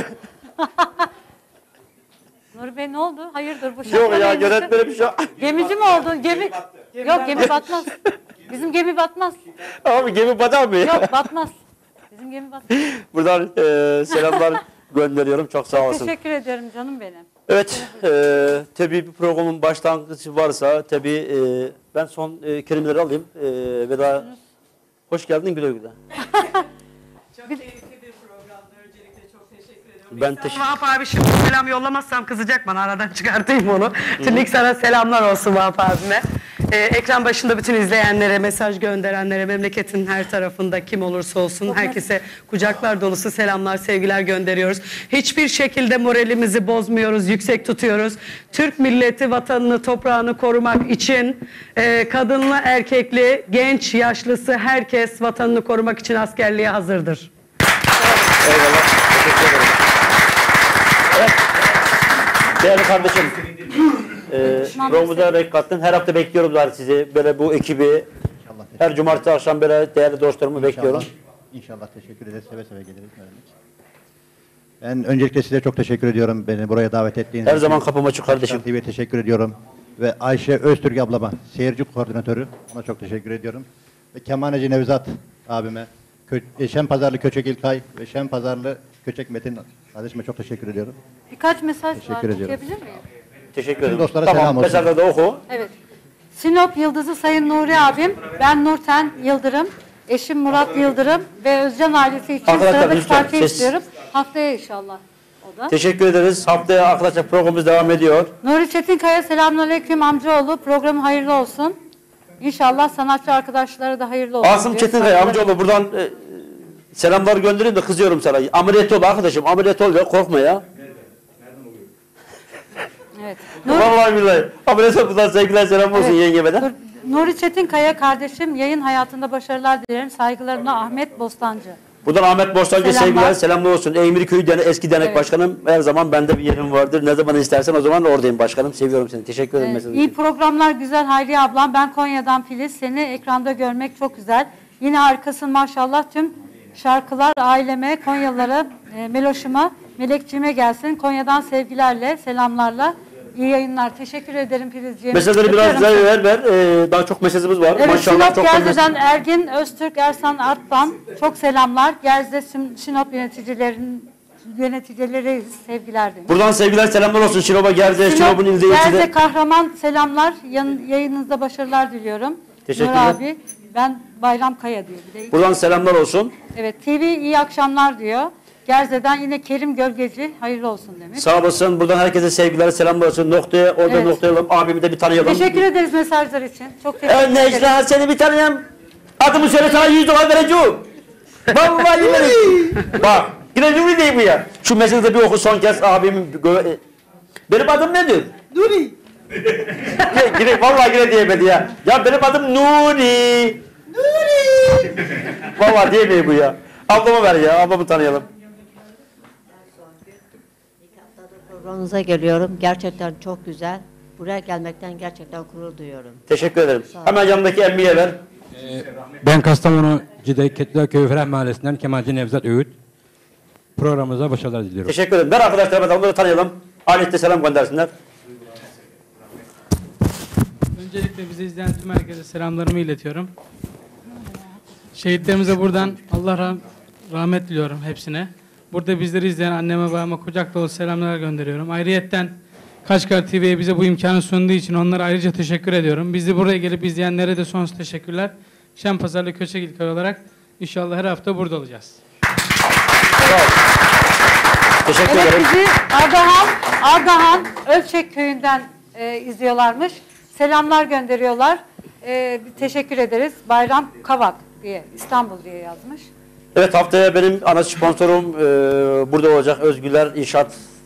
Nuri Bey ne oldu? Hayırdır bu Yok ya şarkı yönetmenim bir şey. Gemici mi oldun? Gemi... Yok gemi batmaz. Bizim gemi batmaz. Abi gemi batar mı ya? Yok batmaz. Bizim gemi batmaz. Buradan e, selamlar gönderiyorum. Çok sağ Çok olasın. teşekkür ediyorum canım benim. Evet, e, tabii bir programın başlangıcı varsa tabii e, ben son e, kelimeleri alayım. E, veda. Hoş geldin güle güle. Çok keyifli bir programdı. Öncelikle çok teşekkür ediyorum. Ben İhsan teşekkür- Vahap abi şimdi selam yollamazsam kızacak bana. Aradan çıkartayım onu. Şimdi ilk sana selamlar olsun Vahap abime. Ee, ekran başında bütün izleyenlere, mesaj gönderenlere, memleketin her tarafında kim olursa olsun herkese kucaklar dolusu selamlar, sevgiler gönderiyoruz. Hiçbir şekilde moralimizi bozmuyoruz, yüksek tutuyoruz. Türk milleti vatanını, toprağını korumak için e, kadınlı, erkekli, genç, yaşlısı herkes vatanını korumak için askerliğe hazırdır. Eyvallah. Teşekkür ederim. Evet. Değerli kardeşim. E, programımıza renk kattın. Her hafta bekliyorum zaten sizi. Böyle bu ekibi. Her cumartesi akşam böyle değerli dostlarımı bekliyorum. İnşallah teşekkür ederiz. Seve seve geliriz. Ben öncelikle size çok teşekkür ediyorum. Beni buraya davet ettiğiniz için. Her zaman kapım açık kardeşim. T V'ye teşekkür ediyorum. Ve Ayşe Öztürk ablama, seyirci koordinatörü. Ona çok teşekkür ediyorum. Ve Kemaneci Nevzat abime, Kö Şenpazarlı Köçek İlkay ve Şenpazarlı Köçek Metin kardeşime çok teşekkür ediyorum. Birkaç mesaj var. Teşekkür ediyorum. Okuyabilir miyim? Teşekkür Tüm ederim. dostlara Tamam, selam olsun. mesajları da oku. Evet. Sinop Yıldızı Sayın Nuri abim, ben Nurten Yıldırım, eşim Murat Yıldırım ve Özcan ailesi için Arkadaşlar, sıradaki lütfen, parti ses- istiyorum. Haftaya inşallah o da. Teşekkür ederiz. Haftaya arkadaşlar programımız devam ediyor. Nuri Çetinkaya selamünaleyküm amcaoğlu. Programı hayırlı olsun. İnşallah sanatçı arkadaşlara da hayırlı olsun. Asım diyor. Çetinkaya Saygılar. amcaoğlu buradan e, selamlar göndereyim de kızıyorum sana. Ameliyat ol arkadaşım. Ameliyat ol ya korkma ya. Evet. Vallahi billahi. Ameliyat ol buradan sevgiler selam olsun Evet. yengeme de. Nur- Nuri Çetinkaya kardeşim yayın hayatında başarılar dilerim. Saygılarımla Ahmet Bostancı. Buradan Ahmet Bostancı Selamlar. sevgiler selamlar olsun. Eymiri Dene, eski dernek Evet. başkanım. Her zaman bende bir yerim vardır. Ne zaman istersen o zaman oradayım başkanım. Seviyorum seni. Teşekkür ederim. Ee, mesajın iyi için. programlar güzel Hayriye ablam. Ben Konya'dan Filiz. Seni ekranda görmek çok güzel. Yine harikasın maşallah. Tüm şarkılar aileme, Konyalılara, e, Meloş'uma, Melekçiğime gelsin. Konya'dan sevgilerle, selamlarla. İyi yayınlar. Teşekkür ederim Filizciğim. Mesajları biraz Öpüyorum daha seni. ver ver. Ee, daha çok mesajımız var. Evet, Maşallah Sinop çok Gerze'den Ergin Öztürk Ersan Artban. Çok selamlar. Gerze Sin- Sinop yöneticilerin yöneticileriyiz. Sevgiler demiş. Buradan sevgiler selamlar olsun. Sinop'a Gerze, Sinop, Sinop'un Gerze izleyicileri. Kahraman selamlar. Yan, yayınınızda başarılar diliyorum. Teşekkürler. Nur abi. Ben Bayram Kaya diyor bir de. Buradan selamlar olsun. Evet T V iyi akşamlar diyor. Gerze'den yine Kerim Gölgeci hayırlı olsun demiş. Sağ olasın. Buradan herkese sevgiler selamlar olsun. Noktaya orada Evet. noktayalım. Abimi de bir tanıyalım. Teşekkür ederiz mesajlar için. Çok teşekkür Ee, ederim. Necla seni bir tanıyayım. Adımı söyle sana yüz dolar vereceğim. Vallahi vereceğim. Bak yine Nuri değil bu ya. Şu mesajı bir oku son kez abimin. gö- Benim adım nedir? Nuri. Yine, vallahi yine diyemedi ya. Ya benim adım Nuri. Nuri. Vallahi diyemiyor bu ya. Ablamı ver ya. Ablamı tanıyalım. Programınıza geliyorum. Gerçekten çok güzel. Buraya gelmekten gerçekten gurur duyuyorum. Teşekkür ederim. Hemen yanındaki emmiye ver. Ben Kastamonu Cidek Ketler Köyü Ferah Mahallesi'nden Kemalci Nevzat Öğüt. Programımıza başarılar diliyorum. Teşekkür ederim. Ver arkadaşlarıma da onları tanıyalım. Alette selam göndersinler. Öncelikle bizi izleyen tüm herkese selamlarımı iletiyorum. Şehitlerimize buradan Allah rah- rahmet diliyorum hepsine. Burada bizleri izleyen anneme babama kucak dolu selamlar gönderiyorum. Ayrıyetten Kaçkar T V'ye bize bu imkanı sunduğu için onlara ayrıca teşekkür ediyorum. Bizi buraya gelip izleyenlere de sonsuz teşekkürler. Şenpazarlı Köçek İlkay olarak inşallah her hafta burada olacağız. Teşekkür Evet ederim. bizi Ardahan, Ardahan Ölçek Köyü'nden e, izliyorlarmış. Selamlar gönderiyorlar. E, bir teşekkür ederiz. Bayram Kavak diye İstanbul diye yazmış. Evet haftaya benim ana sponsorum e, burada olacak Özgüler İnşaat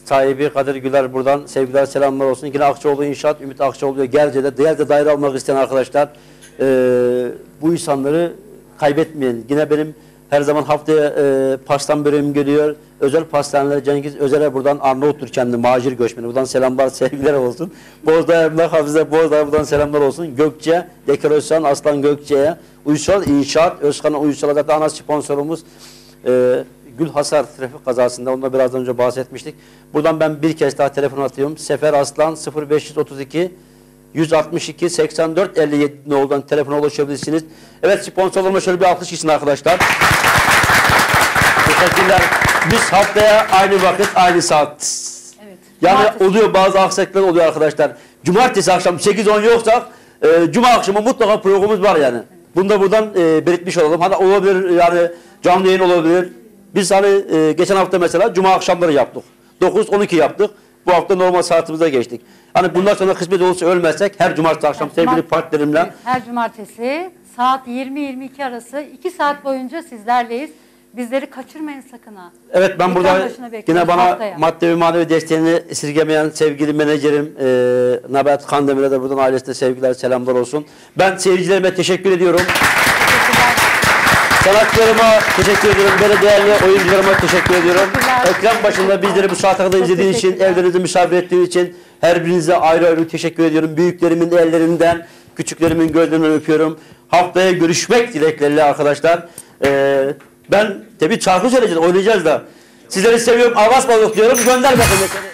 sahibi Kadir Güler buradan sevgiler selamlar olsun. Yine Akçaoğlu İnşaat, Ümit Akçaoğlu Gerce'de, Gerce daire almak isteyen arkadaşlar e, bu insanları kaybetmeyin. Yine benim her zaman haftaya e, pastan bölümüm geliyor. Özel pastaneler Cengiz Özer'e buradan Arnavuttur kendi macir göçmeni. Buradan selamlar, sevgiler olsun. Bozdağ Emlak Hafize Bozdağ buradan selamlar olsun. Gökçe, Dekorasyon Aslan Gökçe'ye, Uysal İnşaat, Özkan Uysal'a da ana sponsorumuz e, Gül Hasar trafik kazasında, onunla biraz önce bahsetmiştik. Buradan ben bir kez daha telefon atıyorum. Sefer Aslan sıfır beş otuz iki yüz altmış iki seksen dört elli yedi noldan telefona ulaşabilirsiniz. Evet, sponsorlarıma şöyle bir alkış için arkadaşlar. Teşekkürler. Biz haftaya aynı vakit, aynı saat. Evet. Yani Cumartesi. Oluyor, bazı aksaklıklar oluyor arkadaşlar. Cumartesi akşam sekiz on yoksa e, Cuma akşamı mutlaka programımız var yani. Evet. Bunu da buradan e, belirtmiş olalım. Hani olabilir yani, canlı yayın olabilir. Biz hani e, geçen hafta mesela Cuma akşamları yaptık. dokuz on iki yaptık. Bu hafta normal saatimize geçtik. Hani bundan sonra kısmet olursa ölmezsek her cumartesi akşam her sevgili partilerimle. Her cumartesi saat yirmi yirmi iki arası iki saat boyunca sizlerleyiz. Bizleri kaçırmayın sakın ha. Evet, ben Ekran burada yine bana haftaya. maddi ve manevi desteğini esirgemeyen sevgili menajerim e, Nabat Kandemir'e de buradan ailesine sevgiler selamlar olsun. Ben seyircilerime teşekkür ediyorum. Sanatçılarıma teşekkür ediyorum. Böyle değerli oyuncularıma teşekkür ediyorum. Ekran başında bizleri bu saate kadar izlediğiniz için, evlerinizi misafir ettiğiniz için her birinize ayrı ayrı teşekkür ediyorum. Büyüklerimin ellerinden, küçüklerimin gözlerinden öpüyorum. Haftaya görüşmek dilekleriyle arkadaşlar. Ee, ben tabii şarkı söyleyeceğiz, oynayacağız da. Sizleri seviyorum. Avaz balık diyorum. Gönder bakalım.